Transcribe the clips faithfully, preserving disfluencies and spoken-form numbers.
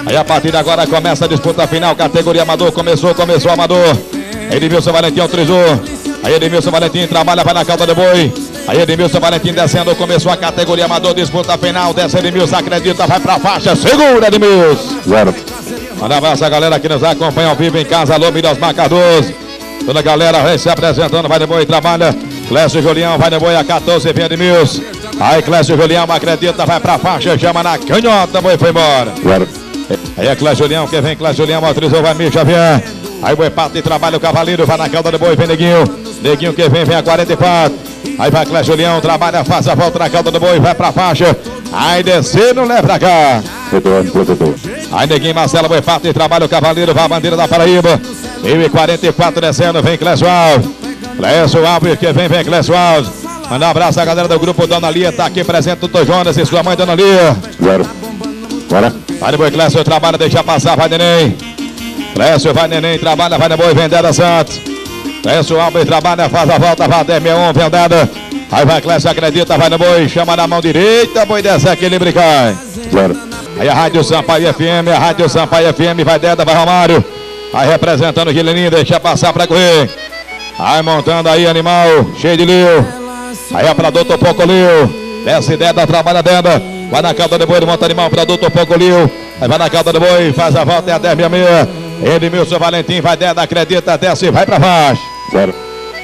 Aí a partir de agora começa a disputa final, categoria amador, começou, começou amador. Edmilson Valentim autorizou. Aí Edmilson Valentim trabalha, vai na cauda do boi. Aí Edmilson Valentim descendo, começou a categoria amador, disputa final, desce Edmilson, acredita, vai pra faixa, segura Edmilson. Zero. Manda um abraço a galera que nos acompanha ao vivo em casa, alô, Milhosmar Cardoso. Toda a galera vem se apresentando, vai de boi, trabalha. Clécio Julião, vai de boi a quatorze, vem Edmilson. Aí Clécio Julião, acredita, vai pra faixa, chama na canhota, boi foi embora. Zero. Aí é Clécio Julião, que vem Clécio Julião, autorizou, vai Mir Xavier. Aí o boi parte e trabalha o cavaleiro, vai na cauda do boi, vem Neguinho. Neguinho que vem, vem a quarenta e quatro. Aí vai Clécio Julião, trabalha, faz a volta na cauda do boi, vai pra faixa. Aí descer, não leva pra cá. Aí Neguinho Marcelo, boi parte e trabalha o cavaleiro, vai a bandeira da Paraíba. mil e quarenta e quatro descendo, vem Clécio Alves. Clécio Alves que vem, vem Clécio Alves. Manda um abraço a galera do grupo Dona Lia, tá aqui presente o doutor Jonas e sua mãe Dona Lia. Zero. Bora. Vai de boi, Clécio trabalha, deixa passar, vai Neném. Clécio vai Neném, trabalha, vai de boi, Vendeda Santos. Clécio Alves trabalha, faz a volta, vai dez sessenta e um, Vendeda. Aí vai Clécio, acredita, vai no boi, chama na mão direita, boi desce, equilíbrio e cai. Zero. Aí a Rádio Sampaio F M, a Rádio Sampaio F M, vai Deda, vai Romário. Aí representando o Guilherme, deixa passar pra correr. Aí montando aí animal, cheio de liu. Aí é pra doutor Pocolio. Desce Deda, trabalha Deda. Vai na cauda do boi, monta animal pra doutor Pocolio. Aí vai na cauda do boi, faz a volta, é a dez sessenta e seis. Edmilson Valentim, vai Deda, acredita, desce, vai pra baixo. Zero.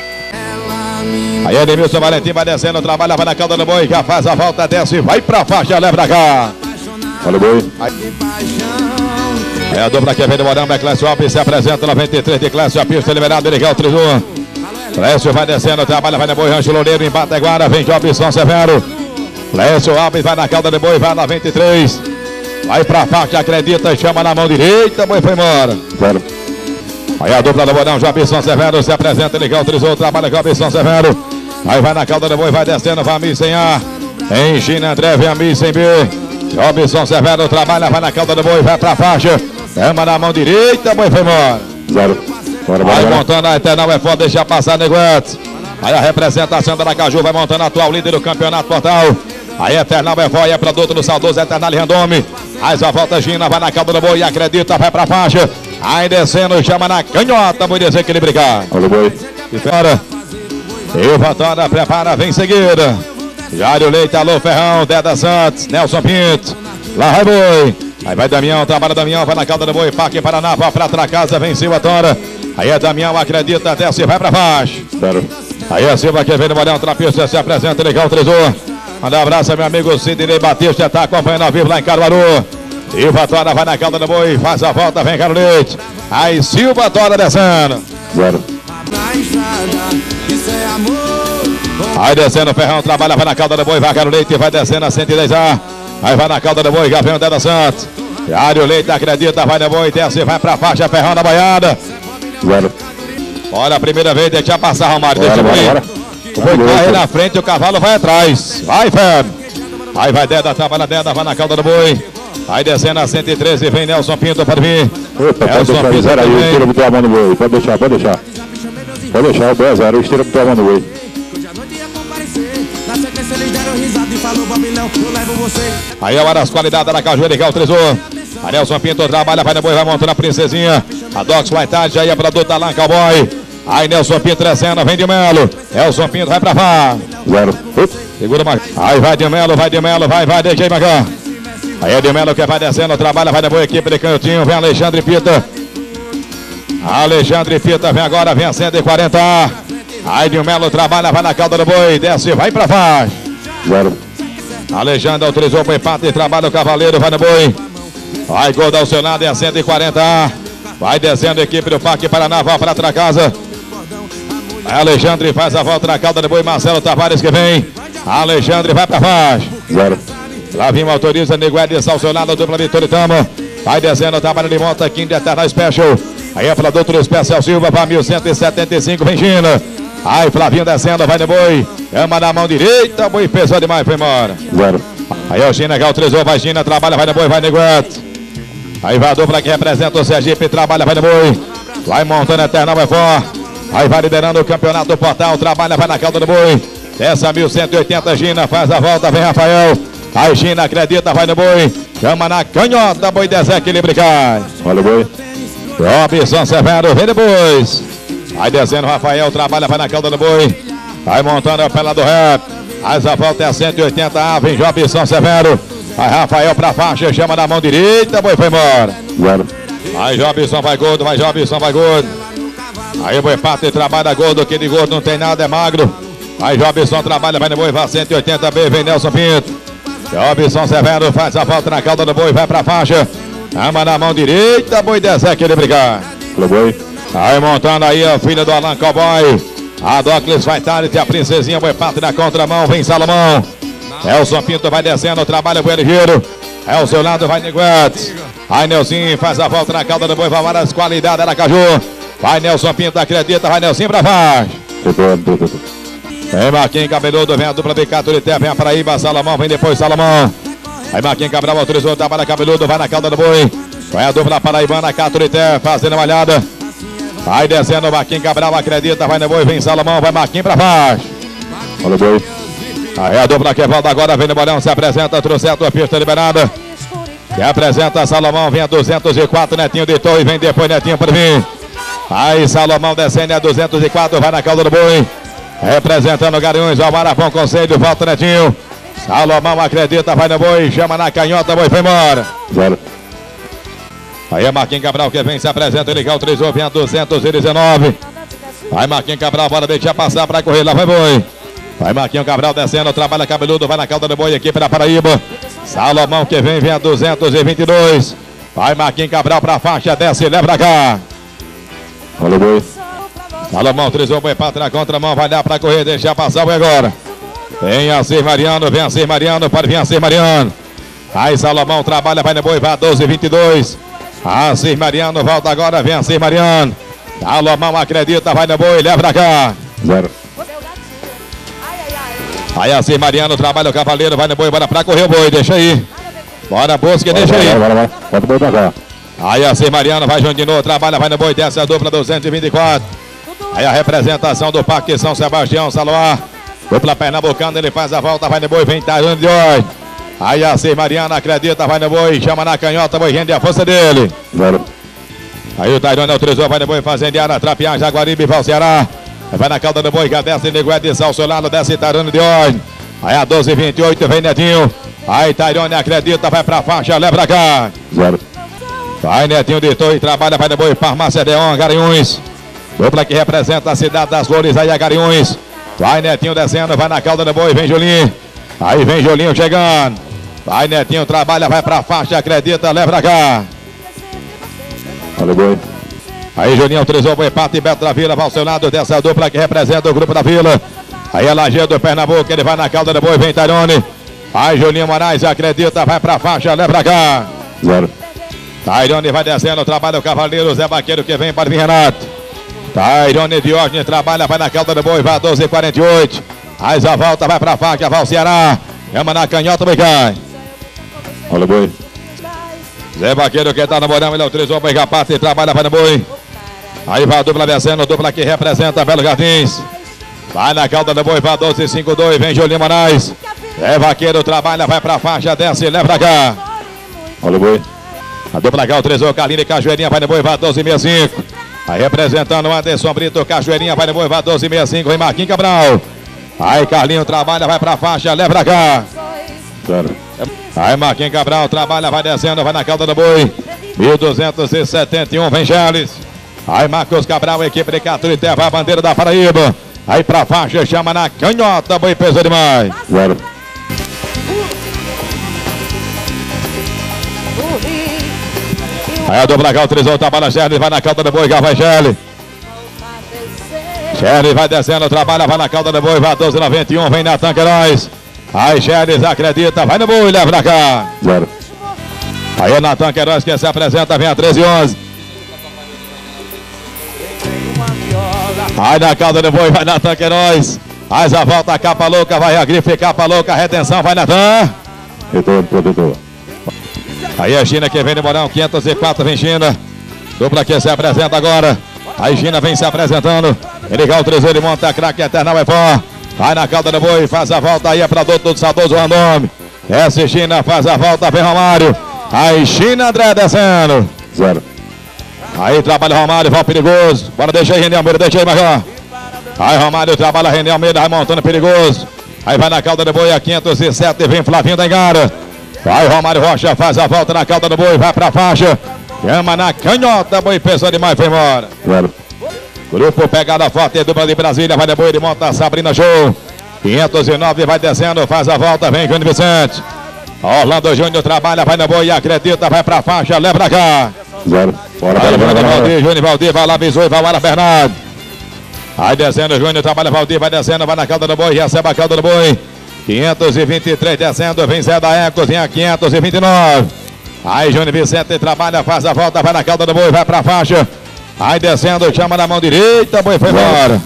Aí Edmilson Valentim vai descendo, trabalha, vai na cauda do boi, já faz a volta, desce, vai pra faixa, leva pra cá. Olha o boi. Aí, aí a dupla que vem do Moramba, é Clécio Alves, se apresenta, noventa e três de Clécio, a pista liberada, ele quer o trizu. Clécio vai descendo, trabalha, vai no boi, Rancho Loureiro, em Bateguara, vem Jobson Severo. Clécio Alves vai na cauda do boi, vai noventa e três. Vai pra faixa, acredita, chama na mão direita, boi foi embora. Zero. Aí a dupla do Bodão, Jobson Severo, se apresenta, ele quer o trizu, trabalha, Jobson Severo. Aí vai na cauda do boi, vai descendo, vai a missa em A. Em China, André, vem a missa em B. Jobson Severo trabalha, vai na cauda do boi, vai pra faixa. Chama na mão direita, boi foi embora. Zero. Bora, bora, Vai bora. montando a Eternal é foda, deixa passar Neguete. Aí a representação da Aracaju vai montando a atual líder do campeonato portal. Aí Eternal é foda, é produto do saudoso Eternal Randome. Aí a volta Gina, vai na cauda do boi, acredita, vai pra faixa. Aí descendo, chama na canhota, boi desequilibricar. Olha o boi. E fora. E Vatória prepara, vem em seguida. Jário Leite, alô Ferrão, Deda Santos, Nelson Pinto. Lá vai boi. Aí vai Damião, trabalha Damião, vai na cauda do boi, Parque Paraná, vai pra Tracasa, venceu a Tora. Aí é Damião, acredita, desce, vai pra baixo. Zero. Aí a Silva que vem no Morão, Trapista, se apresenta, legal, tresor. Manda um abraço, meu amigo Sidney Batista, tá acompanhando ao vivo lá em Caruaru. Silva Tora vai na cauda do boi, faz a volta, vem Caro Leite. Aí Silva Tora descendo. Zero. Aí descendo o Ferrão, trabalha, vai na cauda do boi, vai Caro Leite, vai descendo a cento e dez A. Aí vai na cauda do boi, já vem o Deda Santos. Jário Leite acredita, vai no boi, desce, vai pra faixa, Ferrão na boiada. Zero. Olha a primeira vez, deixa passar, Romário, Bora, deixa bora, bem. bora. O boi corre na frente, o cavalo vai atrás. Vai, Feb. Aí vai Deda, trabalha Deda, vai na cauda do boi. Aí descendo a cento e treze, vem Nelson Pinto para vir. Opa, pode Nelson deixar Pinto zero aí, também. estira botou a mão no boi. Pode deixar, pode deixar. Pode deixar, o boi é zero, estira botou a mão no boi. Aí é hora das qualidades da Cajueira, que é o tresor. A Nelson Pinto trabalha, vai no boi, vai montando a princesinha. A Dox White Tide, aí é produto da Lan Cowboy. Aí Nelson Pinto descendo, vem de Melo. Nelson Pinto vai pra vá. Zero. Up. Segura o Aí vai de Melo, vai de Melo, vai, vai, deixa aí, Magão. Aí é de Melo que vai descendo, trabalha, vai na boa equipe de canhotinho. Vem Alexandre Pita. Alexandre Pita vem agora, vem a cento e quarenta. Aí de Melo trabalha, vai na cauda do boi, desce, vai pra baixo. Zero. Alexandre autorizou o empate e trabalha o cavaleiro, vai no boi. Vai gol da Alcionada, é a cento e quarenta. Vai descendo a equipe do Parque Paraná, vai para outra casa. Alexandre faz a volta na cauda do boi, Marcelo Tavares que vem. Alexandre vai pra baixo. Zero. Lavinho autoriza, Neguete, Salcionado, dupla Vitoritamo. Vai descendo, trabalha de monta, King de Eternal Special. Aí é para doutor Especial Silva, vai mil cento e setenta e cinco, vem Gina. Aí Flavinho descendo, vai no boi. Ama na mão direita, boi pesou demais, foi embora. Zero. Aí é o Gina que autorizou, vai Gina, trabalha, vai no boi, vai Neguete. Aí vai a dupla que representa o Sergipe, trabalha, vai no boi. Vai montando Eternal, vai fora. Aí vai liderando o campeonato do Portal, trabalha, vai na cauda do boi. Essa mil cento e oitenta, Gina, faz a volta, vem Rafael. A China acredita, vai no boi. Chama na canhota, boi desequilíbrio cai. Olha o boi. Robson Severo, vem depois. Vai descendo, Rafael, trabalha, vai na cauda do boi. Vai montando a pela do rap. Mas a volta é cento e oitenta A, vem Robson Severo. Vai Rafael pra faixa, chama na mão direita, boi foi embora. Zero. Vai Robson, vai gordo, vai Robson, vai gordo. Aí o boi pata e trabalha gordo, aquele gordo não tem nada, é magro. Vai Robson, trabalha, vai no boi, vai cento e oitenta B, vem Nelson Pinto. Robson Severo faz a volta na cauda do boi, vai pra faixa. Chama na mão direita, boi desequilíbrio brigar. Olha o boi. Aí montando aí a filha do Alan Cowboy. A Docles vai tarde, a princesinha, boi pata na contramão, vem Salomão. Nelson Pinto vai descendo, trabalha o ligeiro. É o seu lado, vai Niguetes. Aí Nelson faz a volta na cauda do boi, vai várias qualidades, Aracaju. Vai Nelson Pinto, acredita, vai Nelson pra baixo. Vem Marquinhos Cabeludo, vem a dupla de Caturité, vem a Paraíba, Salomão, vem depois Salomão. Aí Marquinhos Cabral autorizou, trabalha Cabeludo, vai na cauda do boi. Vai a dupla Paraibana, Caturité, fazendo uma olhada. Vai descendo, Marquinhos Cabral, acredita, vai no boi, vem Salomão, vai Marquinhos pra baixo. Olha o boi. Aí a dupla que volta agora, vem no bolão, se apresenta, trouxe a tua pista liberada. Se apresenta Salomão, vem a duzentos e quatro, Netinho de Torre, vem depois Netinho para vir. Aí Salomão descendo a duzentos e quatro, vai na cauda do boi. Representando Garanhuns, o Marapão Conselho, volta Netinho. Salomão acredita, vai no boi, chama na canhota, boi foi embora. Zero. Aí é Marquinhos Cabral que vem, se apresenta, ele autorizou, vem a duzentos e dezenove. Vai Marquinhos Cabral, bora deixar passar para correr, lá vai boi. Vai Marquinhos Cabral descendo, trabalha Cabeludo, vai na cauda do boi, equipe da Paraíba. Salomão que vem, vem a duzentos e vinte e dois. Vai Marquinhos Cabral pra faixa, desce e leva pra cá. Olha o boi. Salomão autorizou o boi pata na contramão, vai dar pra correr, deixar passar o boi agora. Vem Assis Mariano, vem Assis Mariano, pode vir Assis Mariano. Aí Salomão trabalha, vai no boi, vai a doze e vinte e dois. Assis Mariano volta agora, vem Assis Mariano. Salomão acredita, vai no boi, leva pra cá. Zero. Aí Assis Mariano trabalha o cavaleiro, vai no boi, bora pra correr o boi, deixa aí. Bora Bosque, deixa aí. Bora, bora, bora o boi pra cá. Aí Assis Mariano vai João de novo, trabalha, vai no boi, desce a dupla duzentos e vinte e quatro. Aí a representação do Parque São Sebastião, Saloá. Dupla pernambucana, ele faz a volta, vai no boi, vem Tairone de hoje. Aí Assis Mariano acredita, vai no boi, chama na canhota, boi rende a força dele. Zero. Aí o Tairone autorizou, vai no boi, fazendeara, Trapiá, Jaguaribe, vai ao Ceará. Vai na cauda do boi, que desce Neguete, ao seu lado, desce Tairone de hoje. Aí a doze e vinte e oito, vem Netinho. Aí Tairone acredita, vai pra faixa, leva pra cá. Zero. Vai Netinho de Torre, trabalha, vai no boi, Farmácia Deon, Garanhuns. Dupla que representa a cidade das flores, aí a Garanhuns. Vai Netinho descendo, vai na cauda do boi, vem Julinho. Aí vem Julinho chegando. Vai Netinho, trabalha, vai pra faixa, acredita, leva pra cá. Olha o boi. Aí Julinho autorizou o boi, pata e Beto da Vila, vai ao seu lado dessa dupla que representa o grupo da Vila. Aí a Lajeiro do Pernambuco, ele vai na cauda do boi, vem Tairone. Aí Julinho Moraes, acredita, vai pra faixa, leva pra cá. Zero. Tairone vai descendo, trabalha o cavaleiro, Zé Vaqueiro que vem para vir Renato. Tairone Diógenes trabalha, vai na cauda do boi, vai a doze e quarenta e oito. Aí a volta, vai pra faixa, vai ao Ceará. Chama na canhota, boi cai. Olha o boi. Zé Vaqueiro que tá no bolão, ele autorizou o boi capata e trabalha, vai no boi. Aí vai a dupla descendo, dupla que representa Belo Jardins. Vai na cauda do boi, vai a doze e cinquenta e dois, vem Julinho Moraes. Zé Vaqueiro trabalha, vai pra faixa, desce e leva pra cá. Olha o boi. A dupla que autorizou Carlinhos e Cajueirinha, vai no boi, vai a doze e sessenta e cinco. Aí representando o Anderson Brito, Cajueirinha, vai no boi, vai a doze e sessenta e cinco, vem Marquinhos Cabral. Aí Carlinhos trabalha, vai pra faixa, leva pra cá. Zero. Aí Marquinhos Cabral trabalha, vai descendo, vai na cauda do boi. mil duzentos e setenta e um, vem Geles. Aí Marcos Cabral, equipe de Caturité, vai a bandeira da Paraíba. Aí pra faixa, chama na canhota, boi pesou demais. Zero. Aí a dupla que autorizou, trabalha Geles, vai na cauda do boi, vai Geles. Geles vai descendo, trabalha, vai na cauda do boi, vai a doze e noventa e um, vem Natan Queiroz. Aí Geles acredita, vai no boi, leva pra cá. Zero. Aí o Natan Queiroz que se apresenta, vem a treze e onze. Aí na cauda do boi, vai Natan Queiroz. Faz a volta, a capa louca, vai a grife, capa louca, retenção, vai Natan. Retorno protetor. Aí a China que vem de Morão, quinhentos e quatro, vem China. Dupla que se apresenta agora. Aí China vem se apresentando. Ele autorizou, ele monta a craque, Eternal é fã. Vai na cauda do boi, faz a volta aí, é pra doutor do saudoso Randome. Essa China faz a volta, vem Romário. Aí China, André descendo. Zero. Aí trabalha Romário, vai perigoso. Bora, deixa aí, René Almeida, deixa aí, Major. Aí Romário trabalha René Almeida, vai montando perigoso. Aí vai na cauda do boi, a quinhentos e sete, vem Flavinho da Engara. Vai Romário Rocha, faz a volta na cauda do boi, vai pra faixa. Chama na canhota, boi pesou demais, foi embora. Zero. Grupo pegada forte, dupla de Brasília, vai de boi, ele monta a Sabrina Show. quinhentos e nove, vai descendo, faz a volta, vem Júnior Vicente. Orlando Júnior trabalha, vai no boi, acredita, vai pra faixa, leva pra cá. Zero. Bora, Aí bora, bora, bora. Valdir, Júnior Valdir, vai lá, bisou e vai lá, Bernardo. Aí descendo, Júnior trabalha, Valdir, vai descendo, vai na cauda do boi, recebe a cauda do boi. quinhentos e vinte e três descendo, vem Zé da Ecos, vem a quinhentos e vinte e nove. Aí Júnior Vicente trabalha, faz a volta, vai na cauda do boi, vai pra faixa. Aí descendo, chama na mão direita, boi foi embora.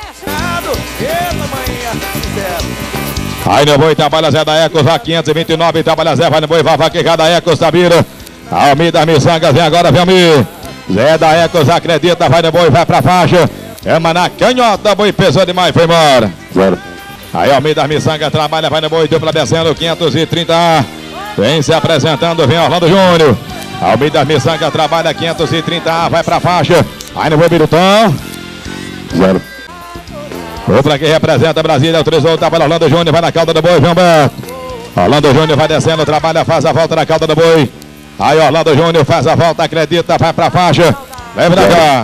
Aí no boi trabalha Zé da Ecos, vai quinhentos e vinte e nove, trabalha Zé, vai no boi, vai vaquejar da Ecos, Tabira. Almida Missangas, vem agora, vem Almir. Zé da Ecos, acredita, vai no boi, vai pra faixa. Chama na canhota, boi pesou demais, foi embora. Zero. Aí Almida Missangas trabalha, vai no boi, dupla descendo, quinhentos e trinta. Vem se apresentando, vem Orlando Júnior. Almida Missangas trabalha, quinhentos e trinta, vai pra faixa. Aí no boi Birutão. Zero. Dupla que representa Brasília, autorizou, tá para Orlando Júnior, vai na cauda do boi, vem Humberto. Orlando Júnior vai descendo, trabalha, faz a volta na cauda do boi. Aí Orlando Júnior faz a volta, acredita, vai pra faixa. Vem pra cá.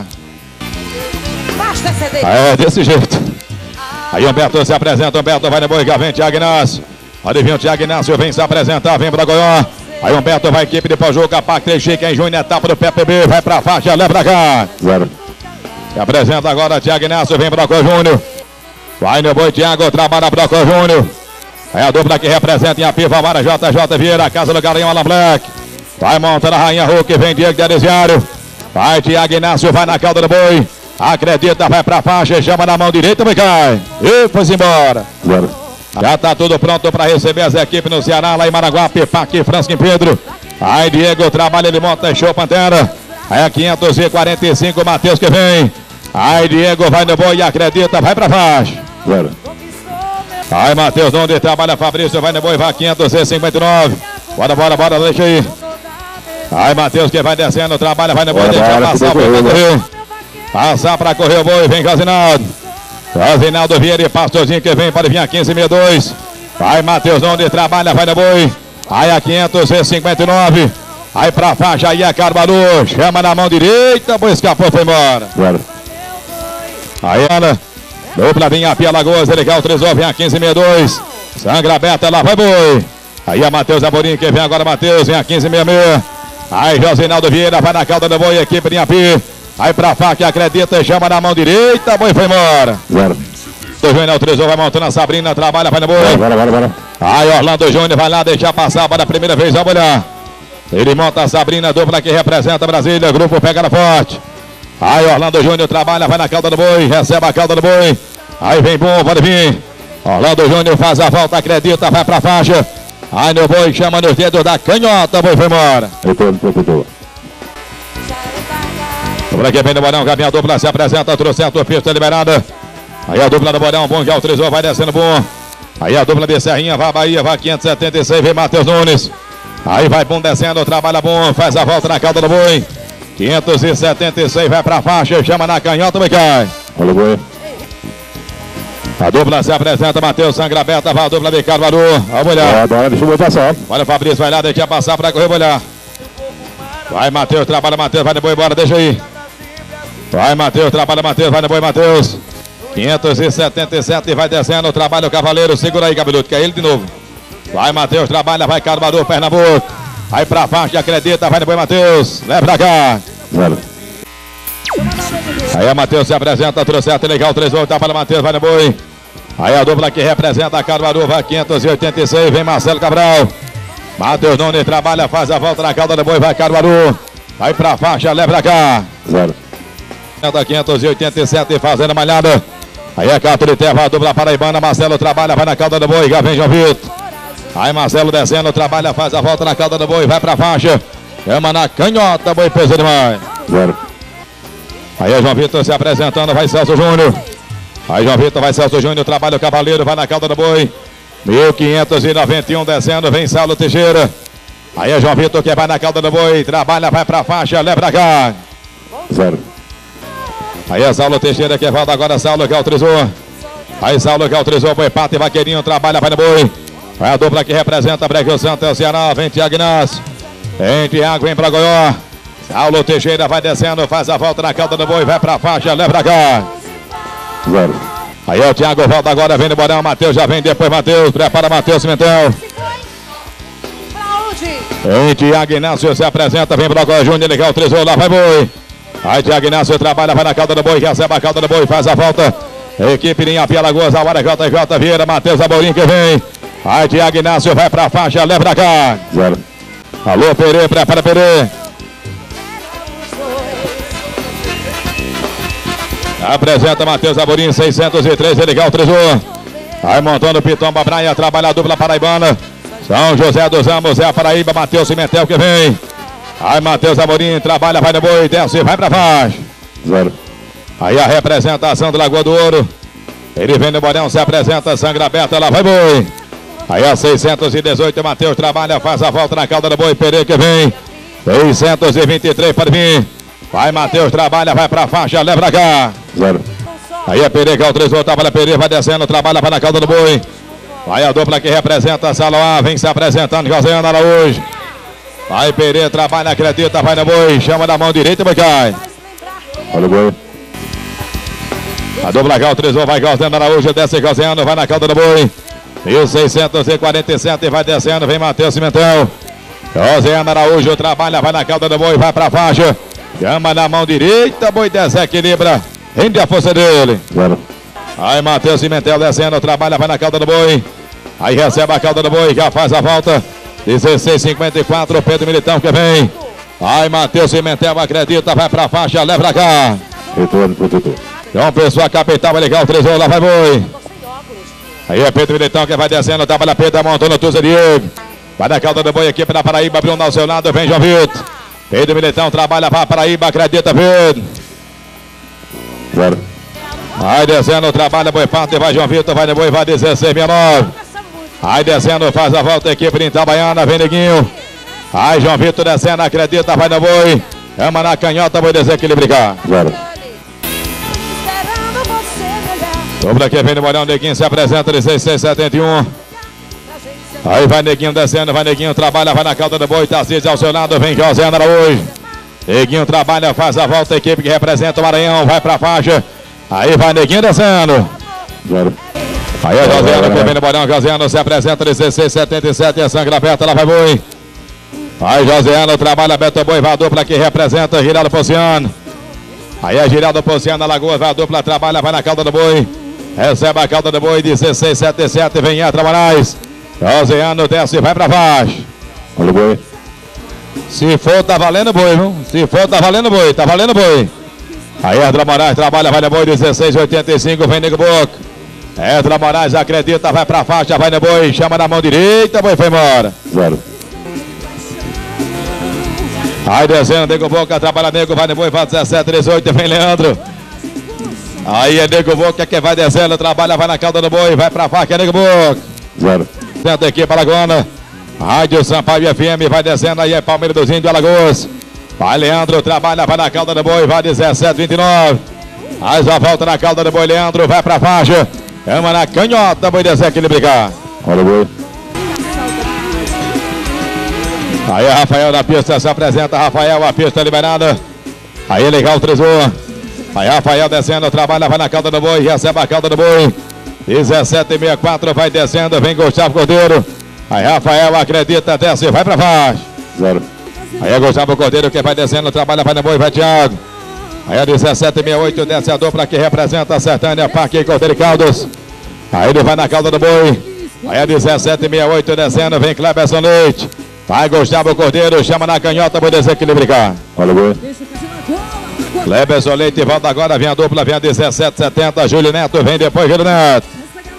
É desse jeito. Aí Humberto se apresenta, Humberto vai no boi, vem Thiago Inácio. Olha, vem o Thiago Inácio, vem se apresentar, vem pra Goiás. Aí Humberto vai, equipe de pós-jogo, a Pactre Chica em Júnior, etapa do P P B, vai pra faixa, leva pra cá. Zero. Se apresenta agora Thiago Inácio, vem Broco Júnior. Vai no boi, Thiago, trabalha Broco Júnior. É a dupla que representa em Apiva, Vara J J Vieira, Casa do Garanhão, Alan Black. Vai montando a Rainha Hulk, vem Diego Deresiário. Vai Thiago Inácio, vai na cauda do boi. Acredita, vai pra faixa, chama na mão direita, vai cai. E foi embora. Zero. Já tá tudo pronto para receber as equipes no Ceará, lá em Maraguá, Pipac, Francisco em Pedro. Aí Diego trabalha, ele monta, show Pantera. Aí a quinhentos e quarenta e cinco, Matheus que vem. Aí Diego vai no boi, acredita, vai pra faixa. Zero. Aí Matheus, onde trabalha Fabrício, vai no boi, vai quinhentos e cinquenta e nove. Bora, bora, bora, deixa aí. Aí Matheus que vai descendo, trabalha, vai no boi, Bora, deixa bora, passar, que foi pra correu, correr. Passar pra correr o boi, vem Casinaldo. Casinaldo Vieira e Pastorzinho que vem, pode vir a quinze sessenta e dois. Vai Matheus, onde trabalha, vai no boi. Aí a quinhentos e cinquenta e nove. Aí pra faixa, aí a Carvalho, chama na mão direita, boi escapou, foi embora. Zero. Aí Ana, dupla vinha Pia Lagoas, ele autorizou, vem a quinze sessenta e dois. Sangra aberta, lá vai boi. Aí a Matheus Amorim que vem agora, Matheus, vem a quinze sessenta e seis. Aí Josinaldo Vieira vai na cauda do boi, equipe de Iapi. Aí pra faca, acredita, chama na mão direita, boi foi embora. Zero. O Júnior autorizou, vai montando a Sabrina, trabalha, vai no boi. Bora, bora, bora. Aí Orlando Júnior vai lá deixar passar para a primeira vez, vamos olhar. Ele monta a Sabrina, dupla que representa Brasília, grupo pegada forte. Aí Orlando Júnior trabalha, vai na cauda do boi, recebe a cauda do boi. Aí vem bom, pode vir. Orlando Júnior faz a volta, acredita, vai pra faixa. Aí no boi, chama nos dedos da canhota, boi foi embora. Retorno, protetor. Dupla que vem do Borão, Gabriel, a dupla se apresenta, trouxe a pista liberada. Aí a dupla do Borão, bom que autorizou, vai descendo bom. Aí a dupla de Serrinha, vai Bahia, vai quinhentos e setenta e seis, vem Matheus Nunes. Aí vai bom descendo, trabalha bom, faz a volta na cauda do boi. quinhentos e setenta e seis, vai pra faixa, chama na canhota, vai cai. Olha o boi. A dupla se apresenta, Matheus, sangra aberta, vai a dupla de Carvalho. Vamos olhar. Agora deixa o boi passar. Olha o Fabrício, vai lá, deixa passar pra correr, olhar. Vai Matheus, trabalha Matheus, vai no boi, bora, deixa aí. Vai Matheus, trabalha Matheus, vai no boi, Matheus. quinhentos e setenta e sete, vai descendo, trabalha o Cavaleiro, segura aí, Cabeludo, que é ele de novo. Vai Matheus, trabalha, vai Carvalho, Pernambuco. Vai pra faixa, acredita, vai no boi, Matheus. Leva pra cá. Zero. Aí a Matheus se apresenta, trouxe a legal, três oito, tá para Matheus, vai no boi. Aí a dupla que representa a Carvalho, vai quinhentos e oitenta e seis, vem Marcelo Cabral. Matheus Nunes trabalha, faz a volta na cauda do boi, vai Carvalho. Vai pra faixa, leva pra cá. Zero. quinhentos e oitenta e sete, fazendo malhada. Aí é Cato de Terra, a dupla paraibana, Marcelo trabalha, vai na cauda do boi, já vem João Vitor. Aí Marcelo descendo, trabalha, faz a volta na cauda do boi, vai pra faixa. Chama na canhota, boi pesa demais. Zero. Aí é João Vitor se apresentando, vai Celso Júnior. Aí João Vitor, vai Celso Júnior, trabalha o Cavaleiro, vai na cauda do boi. mil quinhentos e noventa e um descendo, vem Saulo Teixeira. Aí é João Vitor que vai na cauda do boi, trabalha, vai pra faixa, leva pra cá. Zero. Aí é Saulo Teixeira que volta agora, Saulo que autorizou. Aí Saulo que autorizou, boi pata e vaqueirinho, trabalha, vai no boi. Vai a dupla que representa Breguio Santo, é o Ceará, vem Tiago Inácio. Vem Tiago, vem pra Goió. Saulo Teixeira vai descendo, faz a volta na cauda do boi, vai pra faixa, leva pra cá. Zero. Aí é o Thiago, volta agora, vem no Borão, Matheus já vem, depois Matheus, prepara Matheus Cimentel. Vem Tiago Inácio, se apresenta, vem pra Goió Júnior, ele autorizou, lá vai boi. Aí Tiago Inácio trabalha, vai na cauda do boi, recebe a cauda do boi, faz a volta. Equipe Linha Pia Lagoas, a hora J J Vieira, Matheus Amorim que vem. Aí Tiago Inácio vai pra faixa, leva pra cá. Zero. Alô, Perê, prepara Perê. Apresenta Matheus Amorim, seiscentos e três, ele que autorizou. Aí montando o Pitomba Praia, trabalha a dupla paraibana. São José dos Amos, é a Paraíba, Matheus Cimentel que vem. Aí Matheus Amorim, trabalha, vai no boi, desce, vai pra faixa. Zero. Aí a representação do Lagoa do Ouro. Ele vem no Borão, se apresenta, sangra aberta, lá vai boi. Aí a seiscentos e dezoito, Matheus trabalha, faz a volta na cauda do boi, Pereira que vem. seiscentos e vinte e três para vir. Vai Matheus, trabalha, vai pra faixa, leva pra cá. Zero. Aí a Pereira que autorizou, trabalha Pereira, vai descendo, trabalha, vai na cauda do boi. Vai a dupla que representa Saloá, vem se apresentando, José Ana Araújo. Vai Pereira, trabalha, acredita, vai no boi, chama da mão direita, vai cai. Olha o boi. A dupla que autorizou, vai José Ana Araújo, desce José Ana, vai na cauda do boi. mil seiscentos e quarenta e sete, vai descendo, vem Matheus Cimentel. José Ana Araújo, trabalha, vai na cauda do boi, vai pra faixa. Chama na mão direita, boi desequilibra, rende a força dele. Zero. Aí Matheus Cimentel descendo, trabalha, vai na cauda do boi. Aí recebe a cauda do boi, já faz a volta. dezesseis e cinquenta e quatro, Pedro Militão que vem. Aí Matheus Cimentel acredita, vai pra faixa, leva pra cá. Retorno, protetor. João Pessoa, capital, vai ligar o tresor, lá vai boi. Aí é Pedro Militão que vai descendo, trabalha Pedro, montando Tuza Diego. Vai na cauda do boi, equipe da Paraíba, Bruno ao seu lado, vem João Vitor. Pedro Militão trabalha para Paraíba, acredita Pedro. Zero. Aí descendo, trabalha boi pato e vai João Vitor, vai no boi, vai dezesseis sessenta e nove. Aí descendo, faz a volta, equipe de Itabaiana, vem Neguinho. Aí João Vitor descendo, acredita, vai no boi. Ama na canhota, boi desequilibrar. Zero. Dupla que vem no Morão, Neguinho se apresenta, dezesseis setenta e um. Aí vai Neguinho descendo, vai Neguinho, trabalha, vai na cauda do boi, Tarcísio ao seu lado, vem José Araújo. Neguinho trabalha, faz a volta, equipe que representa o Maranhão, vai pra faixa. Aí vai Neguinho descendo. Zero. Aí é José Ana que vem no Morão, José Ana se apresenta, dezesseis setenta e sete, é sangue aberta, lá vai boi. Aí José Ana trabalha, Beto Boi, vai a dupla que representa Giraldo Pociano. Aí é Giraldo Pociano, Alagoas, vai a dupla, trabalha, vai na cauda do boi. Recebe a cauda do boi, dezesseis setenta e sete, vem Entra Moraes. Josiano desce, vai pra baixo. Olha o boi. Se for, tá valendo boi, viu? Se for, tá valendo boi, tá valendo boi. Aí Edra Moraes trabalha, vai no boi, dezesseis oitenta e cinco, vem Nego Boca. Edra Moraes acredita, vai pra faixa, vai no boi, chama na mão direita, boi foi embora. Zero. Aí descendo, Nego Boca, trabalha Nego, vai no boi, vai dezessete dezoito, vem Leandro. Aí é Nego Boca que vai descendo, trabalha, vai na cauda do boi, vai pra faixa, é Nego Boca. Zero. Dentro da equipe Alagoana. Rádio Sampaio F M, vai descendo, aí é Palmeiras dos Índios, Alagoas. Vai Leandro, trabalha, vai na cauda do boi, vai dezessete vinte e nove. Aí já volta na cauda do boi, Leandro, vai pra faixa. Ama na canhota, boi desequilibrar. Olha o boi. Aí é Rafael na pista, se apresenta, Rafael, a pista liberada. Aí legal o tresor. Aí Rafael descendo, trabalha, vai na cauda do boi, recebe a cauda do boi. dezessete sessenta e quatro, vai descendo, vem Gustavo Cordeiro. Aí Rafael acredita, desce, vai pra baixo. Zero. Aí é Gustavo Cordeiro que vai descendo, trabalha, vai no boi, vai Thiago. Aí é dezessete sessenta e oito, desce a dupla que representa a Sertânia, Parque Cordeiro e Caldas. Aí ele vai na cauda do boi. Aí é dezessete sessenta e oito, descendo, vem Cleberson Leite. Vai Gustavo Cordeiro, chama na canhota, boi desequilibrar. Olha o boi. Cleberson Leite volta agora, vem a dupla, vem a dezessete setenta, Júlio Neto, vem depois Júlio Neto.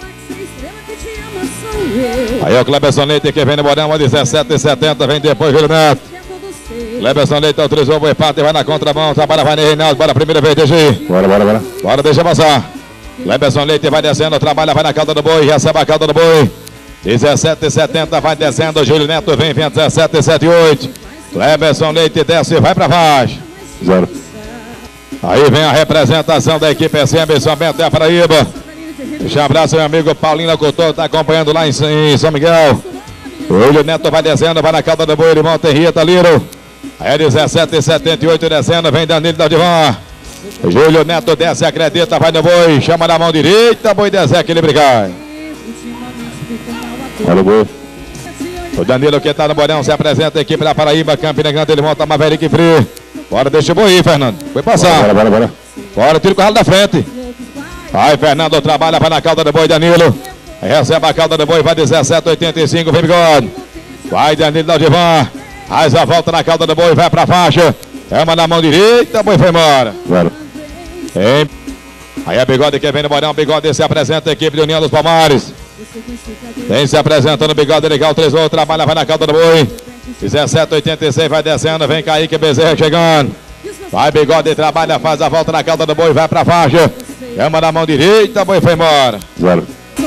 Aí é o Cleberson Leite que vem no Morão, a dezessete setenta, vem depois Júlio Neto. Cleberson Leite autorizou o boi pato e vai na contramão, trabalha, vai no Reinaldo, bora a primeira vez, D G. Bora, bora, bora. Bora, deixa passar. Cleberson Leite vai descendo, trabalha, vai na cauda do boi, recebe a cauda do boi. dezessete e setenta, vai descendo. Júlio Neto vem, vem a dezessete e setenta e oito. Cleberson Leite desce e vai para baixo. Zero. Aí vem a representação da equipe S M São Bento da Paraíba. Deixa um abraço, meu amigo Paulinho Couto, está acompanhando lá em, em São Miguel. O Júlio Neto vai descendo, vai na calda do boi, ele monta Rita Liro. Aí é dezessete e setenta e oito descendo, vem Danilo da Divan. Júlio Neto desce, acredita, vai no boi, chama na mão direita, boi desce, equilíbrio cai. Olha o boi. O Danilo que está no Borão se apresenta, a equipe da Paraíba, Campina Grande, ele monta Maverick Free. Bora, deixa o boi aí, Fernando. Foi passar. Bora, bora, bora. Bora, tira o carro da frente. Vai, Fernando trabalha, vai na calda do boi, Danilo. Recebe a calda do boi, vai dezessete e oitenta e cinco, vem bigode. Vai, Danilo da Divan. Faz a volta na calda do boi, vai pra faixa. Chama na mão direita, boi foi embora. Bora. Hein? Aí é Bigode que vem no Borão, Bigode se apresenta, a equipe de União dos Palmares. Vem se apresentando, Bigode legal, três outros, trabalha, vai na calda do boi. dezessete e oitenta e seis, vai descendo, vem Kaique Bezerra chegando. Vai, Bigode, trabalha, faz a volta na calda do boi, vai pra faixa. Chama na mão direita, boi foi embora. Zero.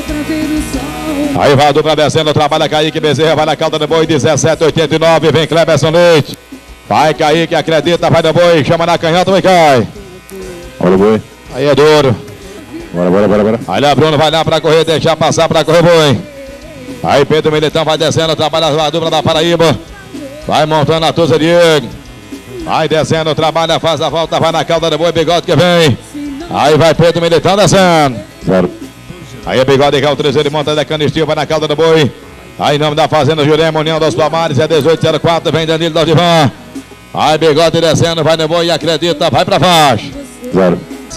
Aí vai a dupla descendo, trabalha Kaique Bezerra, vai na calda do boi, dezessete e oitenta e nove, vem Cleberson Leite. Vai Kaique, acredita, vai no boi, chama na canhota, boi cai. Olha o boi. Aí é duro. Bora, bora, bora, bora. Aí lá Bruno vai lá pra correr, deixar passar pra correr boi. Aí Pedro Militão vai descendo, trabalha a dupla da Paraíba. Vai montando a Tusa Diego. Vai descendo, trabalha, faz a volta, vai na calda do boi, Bigode que vem. Aí vai Pedro Militão descendo. Zero. Aí é Bigode que é o trezeiro de monta da Canistil, vai na calda do boi. Aí em nome da Fazenda Jurema, União dos Palmares, é dezoito zero quatro, vem Danilo da Divan. Aí Bigode descendo, vai no boi e acredita, vai pra baixo. Zero.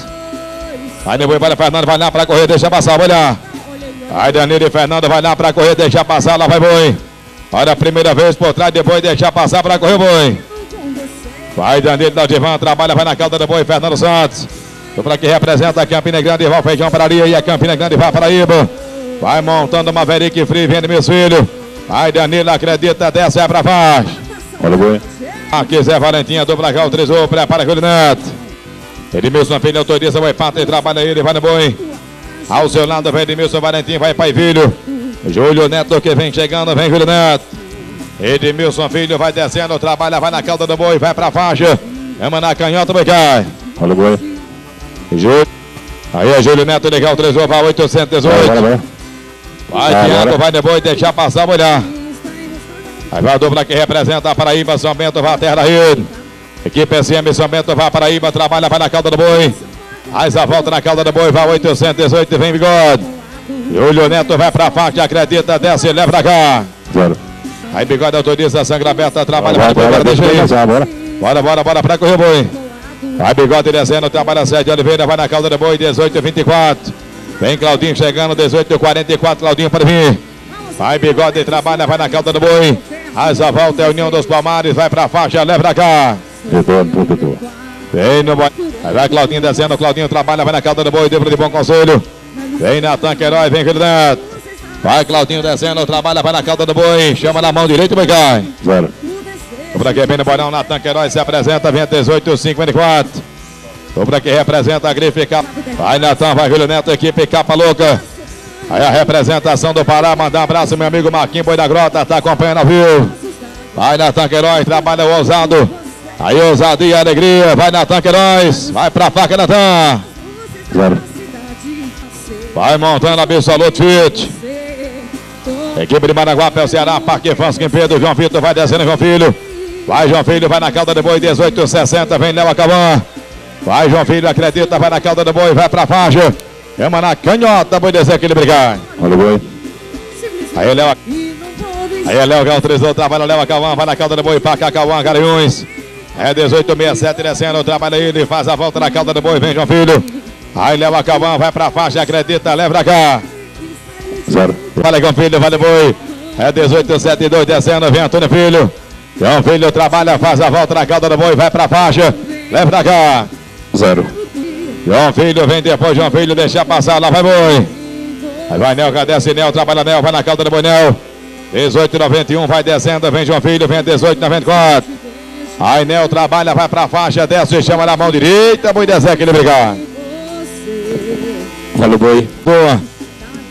Aí no boi, vai Fernando, vai lá pra correr, deixa passar, vai lá. Aí Danilo e Fernando vai lá pra correr, deixa passar, lá vai boi. Olha a primeira vez por trás, depois deixa passar pra correr boi. Vai Danilo da Divan, trabalha, vai na calda do boi, Fernando Santos. Dupla que representa a Campina Grande, vai Feijão Pararia e a Campina Grande vai Paraíba. Vai montando uma Maverick Free, vendo meus filhos. Vai Danilo, acredita, desce é pra baixo. Olha o boi. Aqui Zé Valentim, a dupla cá, o Trizou, prepara Júlio Neto. Edmilson Filho autoriza, vai pata e trabalha ele, vai no boi. Ao seu lado vem Edmilson Valentim, vai pai filho. Júlio Neto que vem chegando, vem Júlio Neto. Edmilson Filho vai descendo, trabalha, vai na calda do boi, vai pra faixa. Ama na canhota, boi cai. Olha o boi. Júlio. Aí é Júlio Neto, legal, três vai oitocentos e dezoito. Bora, bora. Vai, Vai, Thiago, bora. vai no boi, deixar passar, olhar. Aí vai a dupla que representa a Paraíba, São Bento, vai a terra da rede. Equipe S M São Bento, vai a Paraíba, trabalha, vai na calda do boi. Faz a volta na calda do boi, vai oitocentos e dezoito, vem Bigode. Júlio Neto vai pra faixa, acredita, desce e leva pra cá. Zero. Aí Bigode autoriza, a sangra aberta, trabalha, vai Bora, no boi, bora, bora, deixa aí. deixa bora. Bora, bora, bora pra correr boi. Vai Bigode descendo, trabalha Sérgio Oliveira, vai na calda do boi, dezoito e vinte e quatro. Vem Claudinho chegando, dezoito e quarenta e quatro, Claudinho para vir. Vai Bigode, trabalha, vai na calda do boi. Faz a volta, é a União dos Palmares, vai pra faixa, leva pra cá. Retorno, protetor. Vem no boi. Aí vai Claudinho descendo, Claudinho trabalha, vai na calda do boi, dentro de bom conselho. Vem Natan Queiroz, vem Júlio Neto. Vai Claudinho descendo, trabalha, vai na calda do boi. Chama na mão direita e boi cai. Zero. Por aqui vem no Borão, Natan Queiroz se apresenta, vem dezoito e cinquenta e quatro. Por aqui representa a grife Capa. Vai Natan, vai Júlio Neto, equipe Capa Louca. Aí a representação do Pará, mandar um abraço, meu amigo Marquinhos Boi da Grota, tá acompanhando ao vivo. Vai Natan Queiroz, trabalha o ousado. Aí ousadia e alegria, vai Natan Queiroz, vai pra faca Natan. Zero. Vai montando Absolute Fit. Equipe de Maraguá, o Ceará, Parque Fãs, Pedro, João Vitor, vai descendo João Filho. Vai João Filho, vai na calda do boi, dezoito e sessenta, vem Léo Acaban. Vai João Filho, acredita, vai na calda do boi, vai pra faixa. Chama na canhota, boi desequilíbrio. Olha o boi. Aí Léo. Aí é Léo Galtrizou, trabalha Léo Acaban, vai na calda do boi, Paca Acauã, Garanhuns. É dezoito e sessenta e sete, descendo, trabalha ele, faz a volta na calda do boi, vem João Filho. Aí Léo Acaban, vai pra faixa, acredita, leva pra cá. Zero. Fala João Filho, vale boi. É dezoito e setenta e dois, descendo, vem Antônio Filho. João Filho trabalha, faz a volta na calda do boi, vai pra faixa, leva pra cá. Zero. João Filho, vem depois, João Filho, deixa passar, lá vai boi. Aí vai Nel, desce Nel, trabalha Nel, vai na calda do boi Nel. dezoito e noventa e um, vai descendo, vem João Filho, vem dezoito e noventa e quatro. Aí Nel trabalha, vai pra faixa, desce e chama na mão direita, boi desequilíbrio. Olha o boi. Boa.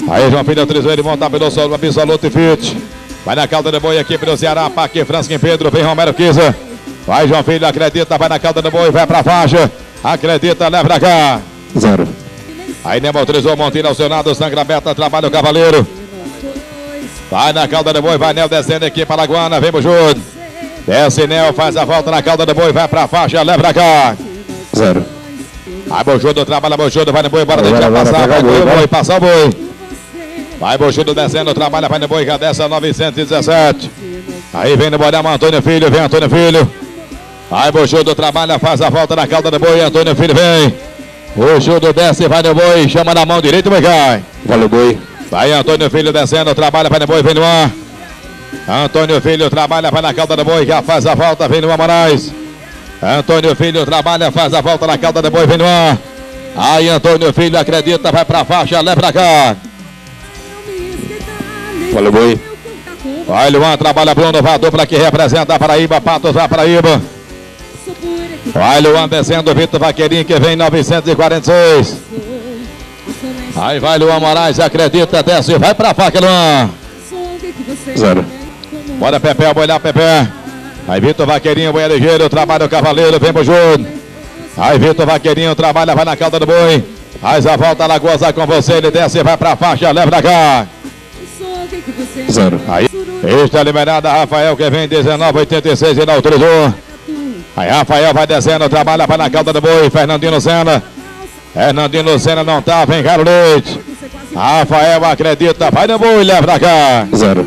Aí João Filho autorizou ele montar pelo solo, absoluto e fit. Vai na cauda do boi, equipe do Ceará, Paque, Franskin Pedro, vem Romero Kiza. Vai João Filho, acredita, vai na cauda do boi, vai pra faixa. Acredita, leva pra cá. Zero. Aí Nemo autorizou, Monteiro acionado, sangra aberta, trabalha o cavaleiro. Vai na cauda do boi, vai Nel descendo aqui para a Lagoana, vem Bujudo. Desce Nel, faz a volta na cauda do boi, vai pra faixa, leva pra cá. Zero. Aí Bujudo, trabalha Bujudo, vai no boi, bora deixar passar, vai no boi, passar o boi. Vai Bujudo descendo, trabalha, vai no boi, já desce a novecentos e dezessete. Aí vem no Borama, Antônio Filho, vem Antônio Filho. Aí Bujudo trabalha, faz a volta na cauda do boi, Antônio Filho vem. Bujudo desce, vai no boi, chama na mão direita, boi cai. Valeu, boi. Vai Antônio Filho descendo, trabalha, vai no boi, vem no ar. Antônio Filho trabalha, vai na cauda do boi, já faz a volta, vem no ar Moraes. Antônio Filho trabalha, faz a volta na cauda do boi, vem no ar. Aí Antônio Filho acredita, vai pra faixa, leva pra cá. Valeu, boi. Vai Luan, trabalha Bruno, vai a dupla que representa a Paraíba, Patos vai Paraíba. Vai Luan descendo, Vitor Vaqueirinho que vem novecentos e quarenta e seis. Aí vai Luan Moraes, acredita, desce, vai pra faca Luan. Zero. Bora Pepe, boi lá Pepe. Aí Vitor Vaqueirinho, boi ligeiro, trabalha o cavaleiro, vem Bujudo. Aí Vitor Vaqueirinho trabalha, vai na cauda do boi. Faz a volta, Lagoas vai com você, ele desce, vai pra faixa, leva pra cá. Zero. Aí está liberada Rafael que vem dezenove oitenta e seis, ele autorizou. Aí Rafael vai descendo, trabalha, vai na cauda do boi, Fernandinho Lucena. Fernandinho Lucena não tá, vem Caro Leite. Rafael acredita, vai no boi, leva pra cá. Zero.